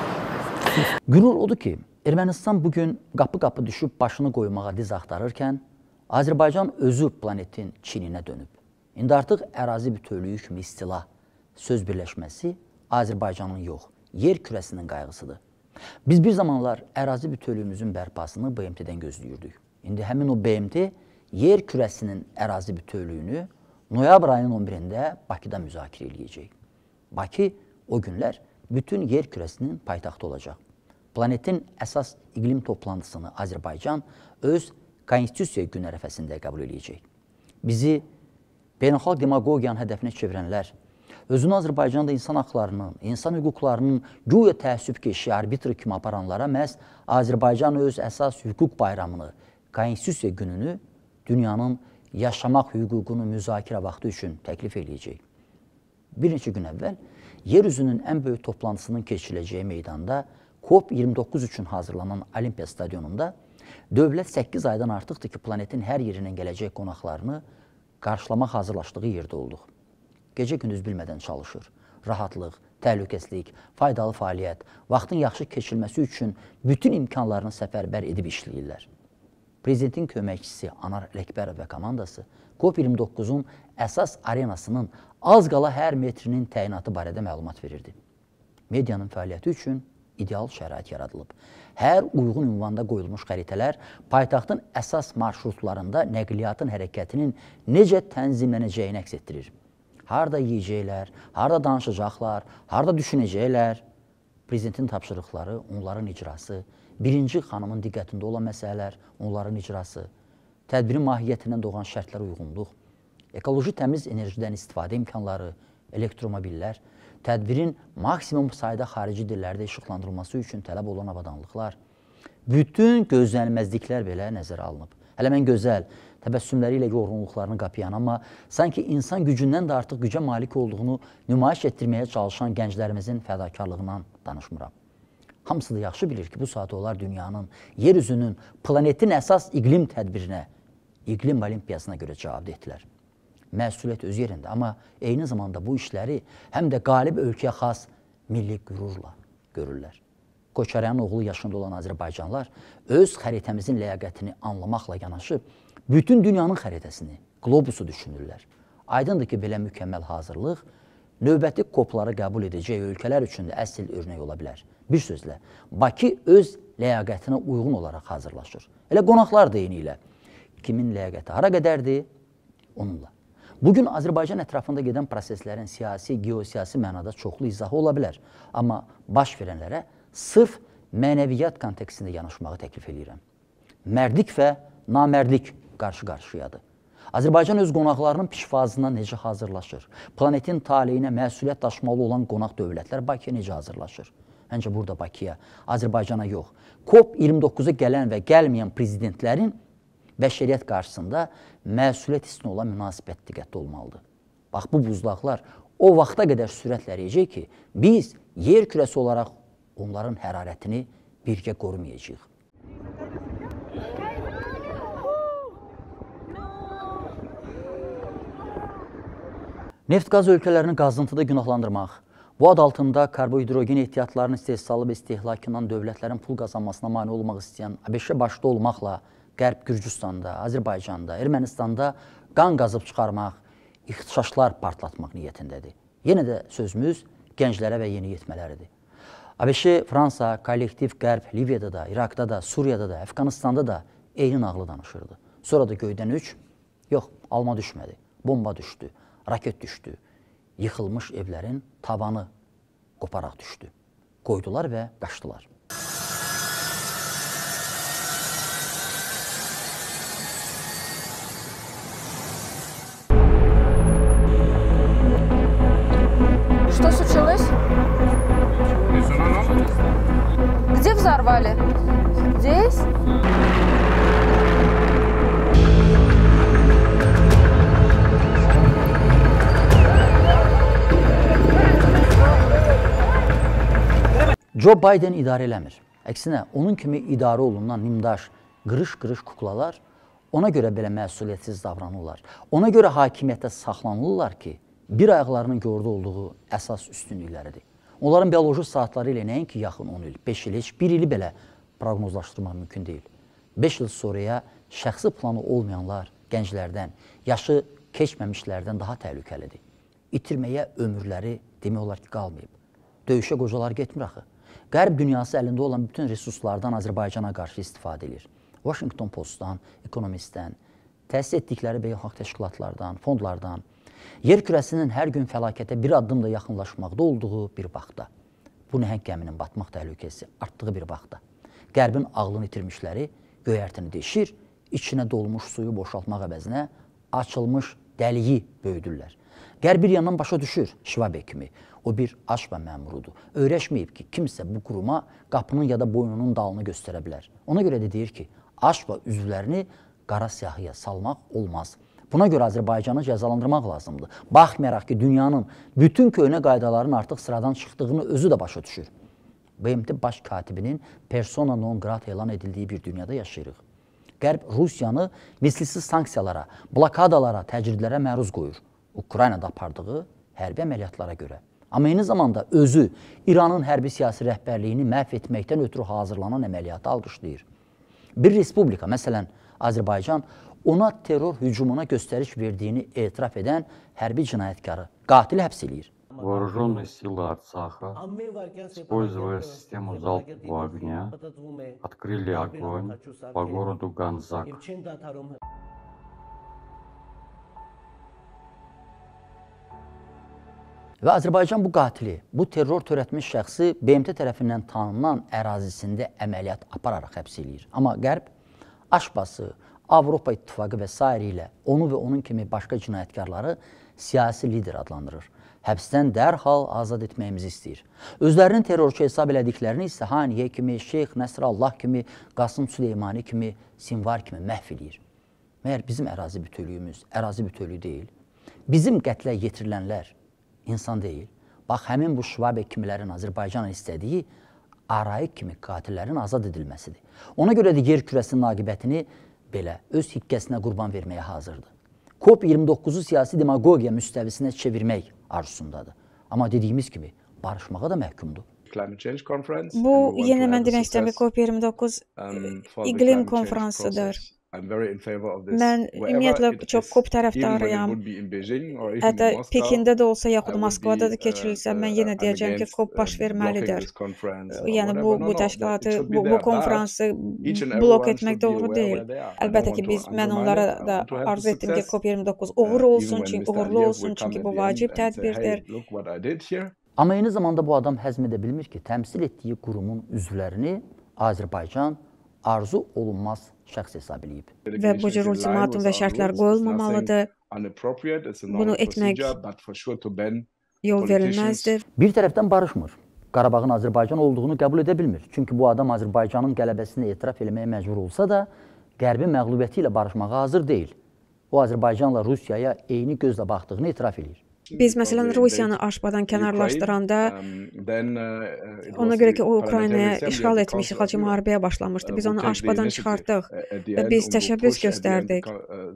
Qürur odur ki, Ermənistan bugün qapı-qapı düşüb başını qoymağa diz axtarırkən, Azərbaycan özü planetin Çininə dönüb. İndi artıq ərazi bütövlüyü kimi istila, söz birləşməsi Azərbaycanın yox, yer kürəsinin qayğısıdır. Biz bir zamanlar ərazi bütövlüyümüzün bərpasını B M T-dən gözləyirdik. İndi həmin o B M T yer kürəsinin ərazi bütövlüyünü noyabr ayının on birində Bakıda müzakirə edəcək. Bakı o günlər bütün yer kürəsinin paytaxtı olacaq. Planetin əsas iqlim toplantısını Azərbaycan öz konstitusiya gün ərəfəsində qəbul edəcək. Bizi beynəlxalq demagogiyanın hədəfinə çevirənlər, özünü Azərbaycanda insan haqlarının, insan hüquqlarının güya təəssübkeşi arbitr kimi aparanlara məhz Azərbaycan öz əsas hüquq bayramını, konstitusiya gününü dünyanın yaşamaq hüququnu müzakirə vaxtı üçün təklif edəcək. Bir neçə gün əvvəl yer üzünün ən böyük toplantısının keçiriləcəyi meydanda COP iyirmi doqquz üçün hazırlanan Olimpiya stadionunda dövlət səkkiz aydan artıqdır ki, planetin hər yerindən gələcək qonaqlarını qarşılamaq hazırlaşdığı yerdə olduq. Gecə gündüz bilmədən çalışır. Rahatlıq, təhlükəsizlik, faydalı fəaliyyət, vaxtın yaxşı keçirilməsi üçün bütün imkanlarını səfərbər edib işləyirlər. Prezidentin köməkçisi Anar Ələkbərov və komandası COP iyirmi doqquzun əsas arenasının az qala hər metrinin təyinatı barədə məlumat verirdi. Medianın fəaliyyəti üçün ideal şərait yaradılıb. Hər uyğun ünvanda qoyulmuş xəritələr paytaxtın əsas marşrutlarında nəqliyyatın hərəkətinin necə tənzimlənəcəyini əks etdirir. Harada yiyəcəklər, harada danışacaqlar, harada düşünəcəklər. Prezidentin tapşırıqları, onların icrası, birinci xanımın diqqətində olan məsələlər, onların icrası, tədbirin mahiyyətindən doğan şərtlərə uyğunluq, ekoloji təmiz enerjidən istifadə imkanları, elektromobillər, tədbirin maksimum sayda xarici dillərdə işıqlandırılması üçün tələb olan avadanlıqlar, bütün gözlənilməzliklər belə nəzərə alınıb. Hələ mən gözəl, təbəssümləri ilə yorğunluqlarını qapayan, amma sanki insan gücündən də artıq gücə malik olduğunu nümayiş etdirməyə çalışan gənclərimizin fədakarlığından danışmıram. Hamısı da yaxşı bilir ki, bu saat onlar dünyanın, yer üzünün, planetin əsas iqlim tədbirinə, iqlim olimpiyasına görə cavab etdilər. Məsuliyyət öz yerində, amma eyni zamanda bu işləri həm də qalib ölkəyə xas milli qürurla görürlər. Koçaryanın oğlu yaşında olan Azərbaycanlılar öz xəritəmizin ləyaqətini anlamaqla yanaşı, bütün dünyanın xəritəsini, qlobusu düşünürlər. Aydındır ki, belə mükəmməl hazırlıq növbəti kopları qəbul edəcək ölkələr üçün də əsl örnək ola bilər. Bir sözlə, Bakı öz ləyaqətinə uyğun olaraq hazırlaşır. Elə qonaqlar da eyni ilə. Kimin ləyaqəti hara qədərdir? Onunla. Bugün Azərbaycan ətrafında gedən proseslərin siyasi, geosiyasi mənada çoxlu izahı ola bilər. Amma baş verənlərə sırf mənəviyyat kontekstində yanaşmağı təklif edirəm. Mərdlik və namərdlik qarşı-qarşıyadır. Azərbaycan öz qonaqlarının pişfazına necə hazırlaşır? Planetin taleyinə məsuliyyət daşımalı olan qonaq dövlətlər Bakıya necə hazırlaşır? Məncə burada Bakıya, Azərbaycana yox, COP iyirmi doqquza gələn və gəlməyən prezidentlərin bəşəriyyət qarşısında məsuliyyət hissinə olan münasibət diqqətli olmalıdır. Bax, bu buzlaqlar o vaxta qədər sürətlə eriyəcək ki, biz yer kürəsi olaraq onların hərarətini birgə qorumayacağıq. Neft-qaz ölkələrini qazıntıda günahlandırmaq, bu ad altında karbohidrogen ehtiyatlarının istehsalı və istehlakından dövlətlərin pul qazanmasına mane olmaq istəyən ABŞ başda olmaqla Qərb Gürcüstanda, Azərbaycanda, Ermənistanda qan qazıb çıxarmaq, ixtişaşlar partlatmaq niyyətindədir. Yenə də sözümüz gənclərə və yeniyetmələridir. ABŞ, Fransa, kollektiv Qərb Liviyada da, İraqda da, Suriyada da, Əfqanistanda da eyni nağlı danışırdı. Sonra da göydən üç, yox, alma düşmədi, bomba düşdü, raket düşdü. Yıxılmış evlərin tavanı qoparaq düşdü. Qoydular və qaçdılar. Что случилось? Где взорвали? Здесь? Joe Biden idarə eləmir. Əksinə, onun kimi idarə olunan nimdaş, qırış-qırış kuklalar ona görə belə məsuliyyətsiz davranırlar. Ona görə hakimiyyətdə saxlanırlar ki, bir ayaqlarının gördü olduğu əsas üstünlükləridir. Onların bioloji saatları ilə nəinki yaxın on il, beş il, heç bir ili belə proqnozlaşdırmaq mümkün deyil. beş il sonraya şəxsi planı olmayanlar gənclərdən, yaşı keçməmişlərdən daha təhlükəlidir. İtirməyə ömürləri demək olar ki, qalmayıb. Döyüşə qocalar getmir axı. Qərb dünyası əlində olan bütün resurslardan Azərbaycana qarşı istifadə edir. Washington Postdan, Economistdən, təsis etdikləri beynəlxalq təşkilatlardan, fondlardan, yer kürəsinin hər gün fəlakətə bir addım da yaxınlaşmaqda olduğu bir vaxtda, bu nəhəng gəminin batmaq təhlükəsi artdığı bir vaxtda, Qərbin ağlını itirmişləri göyərtini deşir, içinə dolmuş suyu boşaltmaq əvəzinə açılmış dəliyi böyüdürlər. Qərb bir yandan başa düşür, Şivabe kimi, o bir aşba məmurudur. Öyrəşməyib ki, kimsə bu quruma qapının ya da boynunun dalını göstərə bilər. Ona görə də deyir ki, aşba üzvlərini qara siyahıya salmaq olmaz. Buna görə Azərbaycanı cəzalandırmaq lazımdır. Baxmayaraq ki, dünyanın bütün köhnə qaydaların artıq sıradan çıxdığını özü də başa düşür. B M T baş katibinin persona non grata elan edildiyi bir dünyada yaşayırıq. Qərb Rusiyanı mislisiz sanksiyalara, blokadalara, təcridlərə məruz qoyur. Ukraynada apardığı hərbi əməliyyatlara görə. Amma eyni zamanda özü İranın hərbi siyasi rəhbərliyini məhv etməkdən ötürü hazırlanan əməliyyatı alqışlayır. Bir respublika, məsələn, Azərbaycan, ona terror hücumuna göstəriş verdiyini etiraf edən hərbi cinayətkarı, qatili həbs eləyir. Вооруженные силы Арцаха, используя систему залпового огня, открыли огонь по городу Ганзак. Və Azərbaycan bu qatili, bu terror törətmiş şəxsi B M T tərəfindən tanınan ərazisində əməliyyat apararaq həbs eləyir. Amma Qərb aşbası, Avropa İttifaqı və s. ilə onu və onun kimi başqa cinayətkarları siyasi lider adlandırır. Həbsdən dərhal azad etməyimizi istəyir. Özlərinin terrorçu hesab elədiklərini isə Haniyə kimi, Şeyx Nəsrallah kimi, Qasım Süleymani kimi, Sinvar kimi məhv eləyir. Məyər bizim ərazi bütövlüyümüz ərazi bütövlüyü deyil. Bizim qətlə yetirilənlər insan deyil. Bax, həmin bu Şivabe kimilərin Azərbaycanın istədiyi Arayik kimi qatillərin azad edilməsidir. Ona görə də yer kürəsinin aqibətini belə öz hikkəsinə qurban verməyə hazırdır. COP iyirmi doqquzu siyasi demagogiya müstəvisinə çevirmək arzusundadır. Amma dediyimiz kimi barışmağa da məhkumdur. Bu, yenə mən demək istəyirəm, COP iyirmi doqquz iqlim konferansıdır. Mən ümumiyyətlə çox COP tərəfdarıyam. Hətta Pekində də olsa, yaxud Moskvada da keçirilsə, mən yenə deyəcəm ki, COP baş verməlidir. Yəni bu, bu təşkilatı, bu, bu konferansı blok etmək doğru deyil. Əlbəttə ki, biz, mən onlara da arzu etdim ki, COP iyirmi doqquz uğur olsun, çünki uğurlu olsun, çünki bu vacib tədbirdir. Amma eyni zamanda bu adam həzm edə bilmir ki, təmsil etdiyi qurumun üzvlərini Azərbaycan arzu olunmaz şəxs hesab edib. Və bu cür ultimatum və şərtlər qoyulmamalıdır. Bunu etmək yol verilməzdir. Bir tərəfdən barışmır. Qarabağın Azərbaycan olduğunu qəbul edə bilmir. Çünki bu adam Azərbaycanın qələbəsini etiraf etməyə məcbur olsa da, Qərbin məğlubiyyəti ilə barışmağa hazır deyil. O, Azərbaycanla Rusiyaya eyni gözlə baxdığını etiraf edir. Biz, məsələn, Rusiyanı aşbadan kənarlaşdıranda, ona görə ki, o, Ukraynaya işğal etmiş, işğalçı müharibəyə başlamışdı. Biz onu aşbadan çıxartdıq və biz təşəbbüs göstərdik.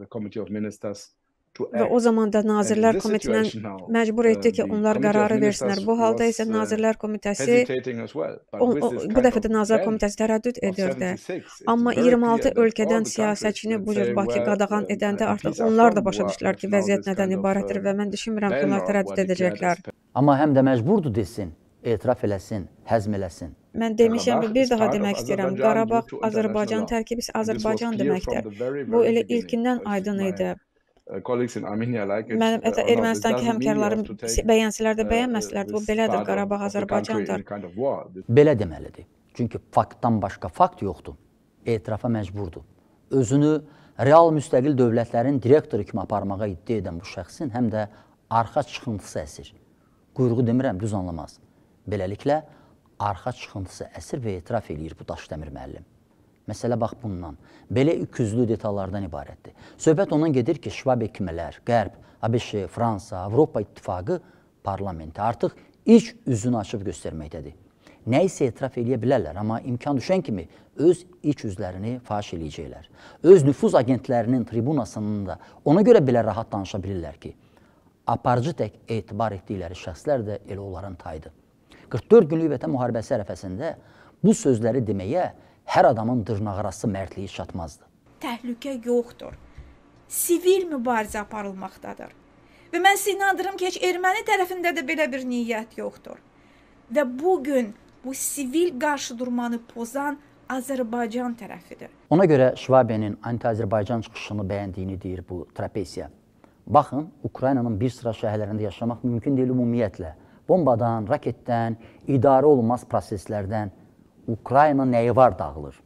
Və o zaman da Nazirlər Komitəsindən məcbur etdi ki, onlar qərarı versinlər. Bu halda isə Nazirlər Komitəsi, o, o, bu dəfə də Nazirlər Komitəsi tərəddüd edirdi. Amma iyirmi altı ölkədən siyasətçini bu cür Bakı qadağan edəndə artıq onlar da başa düşdülər ki, vəziyyət nədən ibarətdir və mən düşünmürəm ki, onlar tərəddüd edəcəklər. Amma həm də məcburdur desin, etiraf eləsin, həzm eləsin. Mən demişəm və bir daha demək istəyirəm, Qarabağ Azərbaycan tərkibi Azərbaycan deməkdir. Bu elə ilkindən aydın idi. Mənim Ermənistandakı həmkarlarım bəyənsələr də bəyənməsələr, bu belədir, Qarabağ Azərbaycandır. Belə deməlidir. Çünki faktdan başqa fakt yoxdur. Etirafa məcburdur. Özünü real müstəqil dövlətlərin direktoru kimi aparmağa iddia edən bu şəxsin həm də arxa çıxıntısı əsir. Quyruğu demirəm, düz anlamaz. Beləliklə, arxa çıxıntısı əsir və etiraf eləyir bu Daşdəmir müəllim. Məsələ bax bundan, belə ikiyüzlü detallardan ibarətdir. Söhbət ondan gedir ki, Şivabe kimilər, Qərb, ABŞ, Fransa, Avropa İttifaqı parlamenti artıq iç üzünü açıb göstərməkdədir. Nə isə etiraf eləyə bilərlər, amma imkan düşən kimi öz iç üzlərini faş eləyəcəklər. Öz nüfuz agentlərinin tribunasının da ona görə belə rahat danışa bilirlər ki, aparıcı tək etibar etdikləri şəxslər də elə onların tayıdır. qırx dörd günlük Vətən müharibəsi ərəfəsində bu sözləri deməyə hər adamın dırnaqarası mərdliyi çatmazdı. Təhlükə yoxdur. Sivil mübarizə aparılmaqdadır. Və mən sizə inandırım ki, heç erməni tərəfində də belə bir niyyət yoxdur. Və bugün bu sivil qarşıdurmanı pozan Azərbaycan tərəfidir. Ona görə Şvabenin anti-Azərbaycan çıxışını bəyəndiyini deyir bu trapesiya. Baxın, Ukraynanın bir sıra şəhərlərində yaşamaq mümkün deyil ümumiyyətlə. Bombadan, raketdən, idarə olunmaz proseslərdən Ukrayna nəyi var dağılır.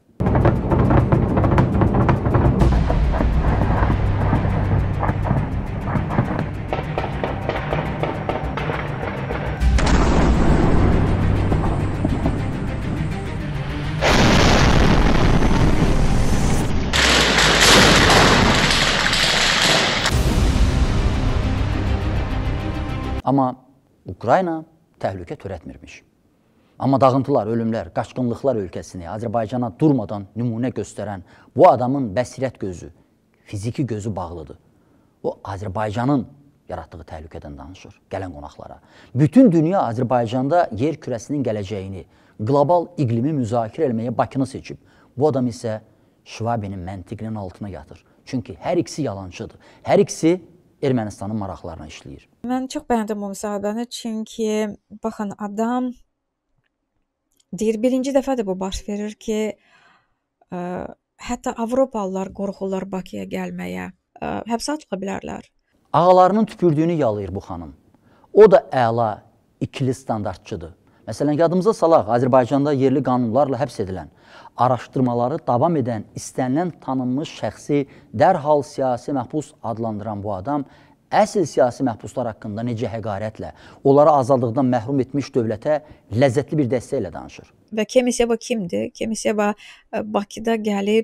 Amma Ukrayna təhlükə törətmirmiş. Amma dağıntılar, ölümlər, qaçqınlıqlar ölkəsini Azərbaycana durmadan nümunə göstərən bu adamın bəsirət gözü, fiziki gözü bağlıdır. O, Azərbaycanın yaratdığı təhlükədən danışır gələn qonaqlara. Bütün dünya Azərbaycanda yer kürəsinin gələcəyini, qlobal iqlimi müzakirə etməyə Bakını seçib. Bu adam isə Şvabenin məntiqinin altına yatır. Çünki hər ikisi yalançıdır. Hər ikisi Ermənistanın maraqlarına işləyir. Mən çox bəyəndim o müsahibəni, çünki baxın, adam deyir, birinci dəfədir bu baş verir ki, ə, hətta Avropalılar qorxurlar Bakıya gəlməyə, ə, həbsə atıla bilərlər. Ağalarının tüpürdüyünü yalayır bu xanım. O da əla, ikili standartçıdır. Məsələn, yadımıza salaq, Azərbaycanda yerli qanunlarla həbs edilən, araşdırmaları davam edən, istənilən tanınmış şəxsi dərhal siyasi məhbus adlandıran bu adam əsl siyasi məhbuslar haqqında necə həqarətlə, onları azadlıqdan məhrum etmiş dövlətə ləzzətli bir dəstəklə danışır. Və Kemisiyeva kimdir? Kemisiyeva Bakıda gəlib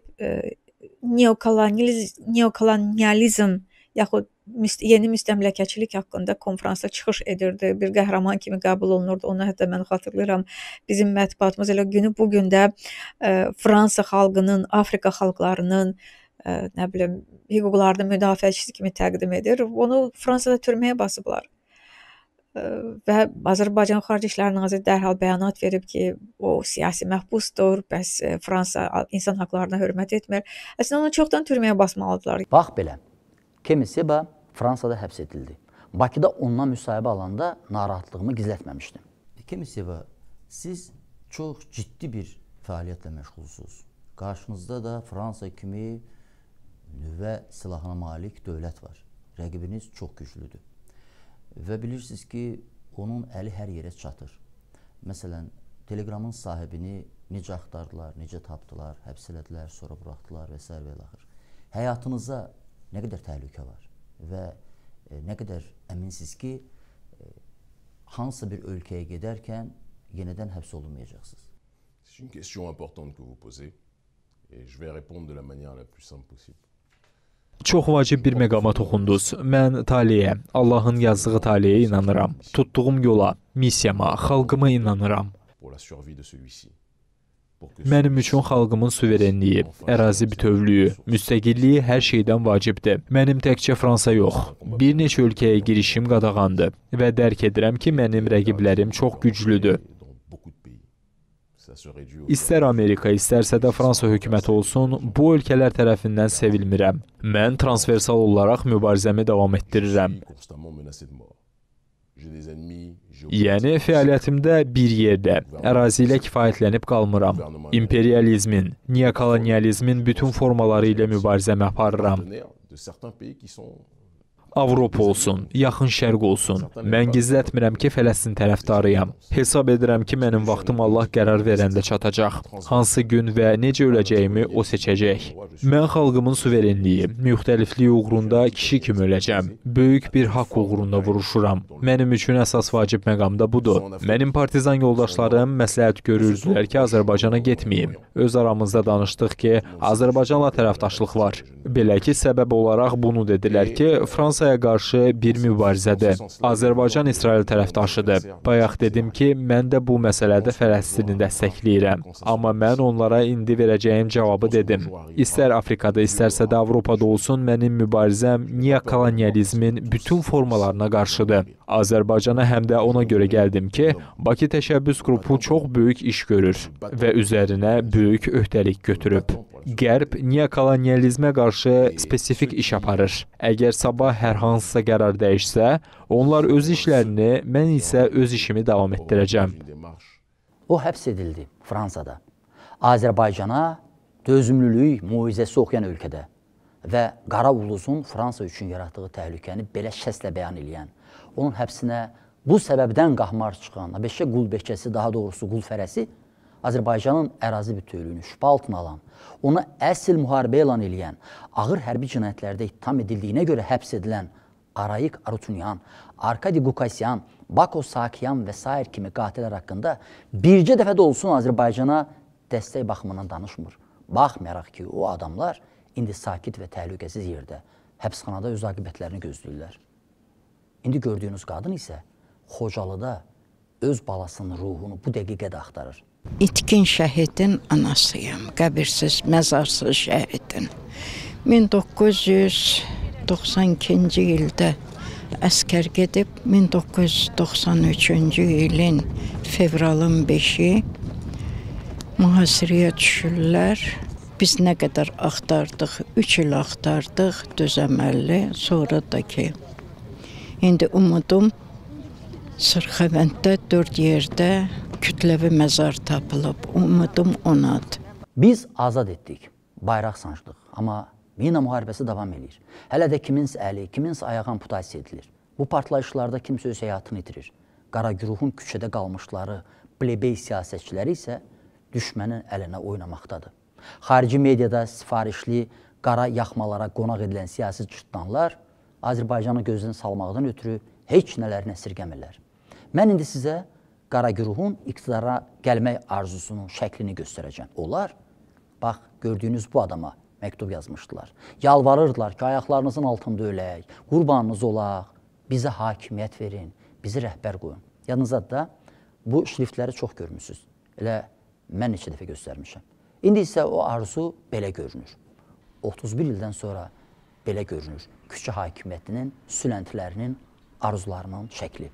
neokolonializm yaxud yeni müstəmləkəçilik haqqında konferansda çıxış edirdi. Bir qəhrəman kimi qəbul olunurdu. Onu hətta mən xatırlayıram. Bizim mətbuatımız elə günü bugün də Fransa xalqının, Afrika xalqlarının nə bilim, hüquqlarını müdafiəçisi kimi təqdim edir. Onu Fransada türməyə basıblar. Və Azərbaycan Xarici İşlər Naziri dərhal bəyanat verib ki, o siyasi məhbusdur, bəs Fransa insan haqlarına hörmət etmir. Əslində onu çoxdan türməyə basmalıdırlar. Bax belə, Kemisiyeva Fransada həbs edildi. Bakıda ondan müsahibə alanda narahatlığımı gizlətməmişdim. Kemisiyeva, siz çox ciddi bir fəaliyyətlə məşğulsunuz. Qarşınızda da Fransa kimi nüvə silahına malik dövlət var. Rəqibiniz çox güclüdür. Və bilirsiniz ki, onun əli hər yerə çatır. Məsələn, Telegramın sahibini necə axtardılar, necə tapdılar, həbs elədilər, sonra buraxdılar və s. və ilaxır. Həyatınıza nə qədər təhlükə var və e, nə qədər əminsiniz ki, e, hansısa bir ölkəyə gedərkən yenidən həbs olunmayacaqsınız. C'est une question importante que vous posez et je vais répondre de la manière la plus simple possible. Çox vacib bir məqama toxundunuz. Mən taleyə, Allahın yazdığı taleyə inanıram. Tutduğum yola, missiyama, xalqıma inanıram. Mənim üçün xalqımın suverenliyi, ərazi bütövlüyü, müstəqilliyi hər şeydən vacibdir. Mənim təkcə Fransa yox, bir neçə ölkəyə girişim qadağandır və dərk edirəm ki, mənim rəqiblərim çox güclüdür. İstər Amerika, istərsə də Fransa hökuməti olsun, bu ölkələr tərəfindən sevilmirəm. Mən transversal olaraq mübarizəmi davam etdirirəm. Yəni, fəaliyyətimdə bir yerdə, ərazi ilə kifayətlənib qalmıram. İmperializmin, neokolonializmin bütün formaları ilə mübarizəmi aparıram. Avropa olsun, yaxın şərq olsun. Mən gizlətmirəm ki, Fələstin tərəfdarıyam. Hesab edirəm ki, mənim vaxtım Allah qərar verəndə çatacaq. Hansı gün və necə öləcəyimi o seçəcək. Mən xalqımın suverenliyi, müxtəlifliyi uğrunda kişi kimi öləcəm. Böyük bir haqq uğrunda vuruşuram. Mənim üçün əsas vacib məqam da budur. Mənim partizan yoldaşlarım məsləhət görürdülər ki, Azərbaycana getməyim. Öz aramızda danışdıq ki, Azərbaycanla tərəfdaşlıq var. Belə ki, səbəb olaraq bunu dedilər ki, Fransaya qarşı bir mübarizədir. Azərbaycan İsrail tərəfdaşıdır. Bayaq dedim ki, mən də bu məsələdə Fələstini dəstəkləyirəm. Amma mən onlara indi verəcəyim cavabı dedim. İstər Afrikada, istərsə də Avropada olsun, mənim mübarizəm neokolonializmin bütün formalarına qarşıdır. Azərbaycana həm də ona görə gəldim ki, Bakı təşəbbüs qrupu çox böyük iş görür və üzərinə böyük öhdəlik götürüb. Qərb neokolonializmə qarşı spesifik iş aparır. Əgər sabah hər hansısa qərar dəyişsə, onlar öz işlərini, mən isə öz işimi davam etdirəcəm. O həbs edildi Fransada. Azərbaycana dözümlülük muizəsi oxuyan ölkədə və Qara Uluzun Fransa üçün yaratdığı təhlükəni belə şəslə bəyan edən, onun həbsinə bu səbəbdən qahmar çıxan, Beşə qul beşkəsi, daha doğrusu qul fərəsi, Azərbaycanın ərazi bütövlüyünü şübhə altına alan, ona əsl müharibə elan edən, ağır hərbi cinayətlərdə ittiham edildiyinə görə həbs edilən Arayik Arutunyan, Arkadi Qukasyan, Bako Sakyan və s. kimi qatillər haqqında bircə dəfə də olsun Azərbaycana dəstək baxımından danışmır. Baxmayaraq ki, o adamlar indi sakit və təhlükəsiz yerdə, həbsxanada öz aqibətlərini gözləyirlər. İndi gördüyünüz qadın isə Xocalıda öz balasının ruhunu bu dəqiqədə axtarır. İtkin şəhidin anasıyım, qəbirsiz, məzarsız şəhidin. min doqquz yüz doxsan ikinci ildə əskər gedib, min doqquz yüz doxsan üçüncü ilin fevralın beşi mühasirəyə düşürlər. Biz nə qədər axtardıq, üç il axtardıq düzəməlli, sonra da ki, indi umudum Sırxavənddə dörd yerdə kütləvi məzar tapılıb, umudum onadır. Biz azad etdik, bayraq sancdıq, amma mina müharibəsi davam edir. Hələ də kiminsə əli, kiminsə ayağı amputasiya edilir. Bu partlayışlarda kimsə öz həyatını itirir. Qara güruhun küçədə qalmışları, plebey siyasətçiləri isə düşmənin əlinə oynamaqdadır. Xarici mediada sifarişli qara yaxmalara qonaq edilən siyasi cırtdanlar Azərbaycanı gözdən salmaqdan ötürü heç nələrini əsirgəmirlər. Mən indi sizə qara güruhun iqtidara gəlmək arzusunun şəklini göstərəcəm. Onlar, bax, gördüyünüz bu adama məktub yazmışdılar. Yalvarırdılar ki, ayaqlarınızın altında ölək, qurbanınız olaq, bizə hakimiyyət verin, bizi rəhbər qoyun. Yadınızda da bu şriftləri çox görmüşsünüz. Elə mən neçə dəfə göstərmişəm. İndi isə o arzu belə görünür. otuz bir ildən sonra belə görünür. Küçə hakimiyyətinin, süləntilərinin, arzularının şəkli.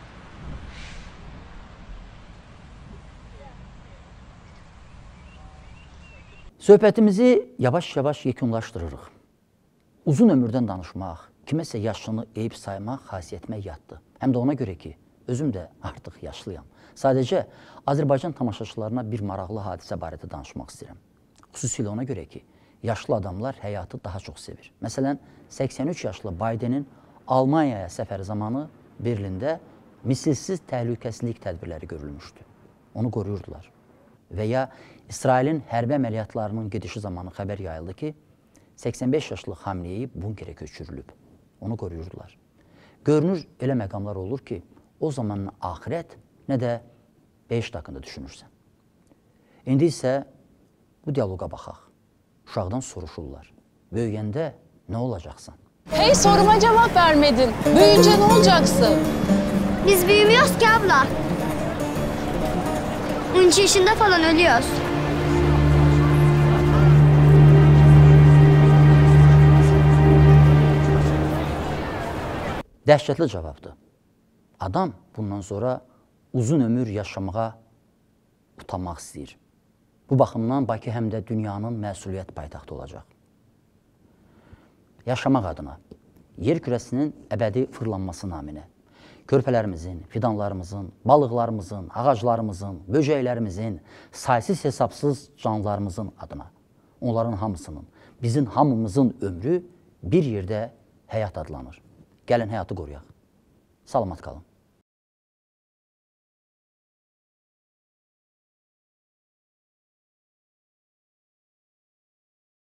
Söhbətimizi yavaş-yavaş yekunlaşdırırıq. Uzun ömürdən danışmaq, kiməsə yaşını eyib saymaq xasiyyətimə yatdı. Həm də ona görə ki, özüm də artıq yaşlıyam. Sadəcə, Azərbaycan tamaşaçılarına bir maraqlı hadisə barədə danışmaq istəyirəm. Xüsusilə ona görə ki, yaşlı adamlar həyatı daha çox sevir. Məsələn, səksən üç yaşlı Baydenin Almaniyaya səfəri zamanı Berlində misilsiz təhlükəsizlik tədbirləri görülmüşdü. Onu qoruyurdular. Və ya İsrailin hərbi əməliyyatlarının gedişi zamanı xəbər yayıldı ki, səksən beş yaşlı Xamneyi bunkerə köçürülüb. Onu qoruyurdular. Görünür, elə məqamlar olur ki, o zamanın axirət nə də beş haqqında düşünürsən. İndi isə bu diyaloqa baxaq. Uşaqdan soruşurlar. Böyüyəndə nə olacaqsan? Hey, soruma cevap vermedin. Büyüyünce ne olacaksın? Biz büyümüyoruz ki abla. on üç yaşında falan ölüyoruz. Dəhşətli cavabdır. Adam bundan sonra uzun ömür yaşamağa utanmaq istəyir. Bu baxımdan Bakı həm də dünyanın məsuliyyət paytaxtı olacaq. Yaşamaq adına, yer kürəsinin əbədi fırlanması naminə, körpələrimizin, fidanlarımızın, balıqlarımızın, ağaclarımızın, böcəklərimizin, saysız hesabsız canlılarımızın adına, onların hamısının, bizim hamımızın ömrü bir yerdə həyat adlanır. Gəlin həyatı qoruyaq. Salamat qalın.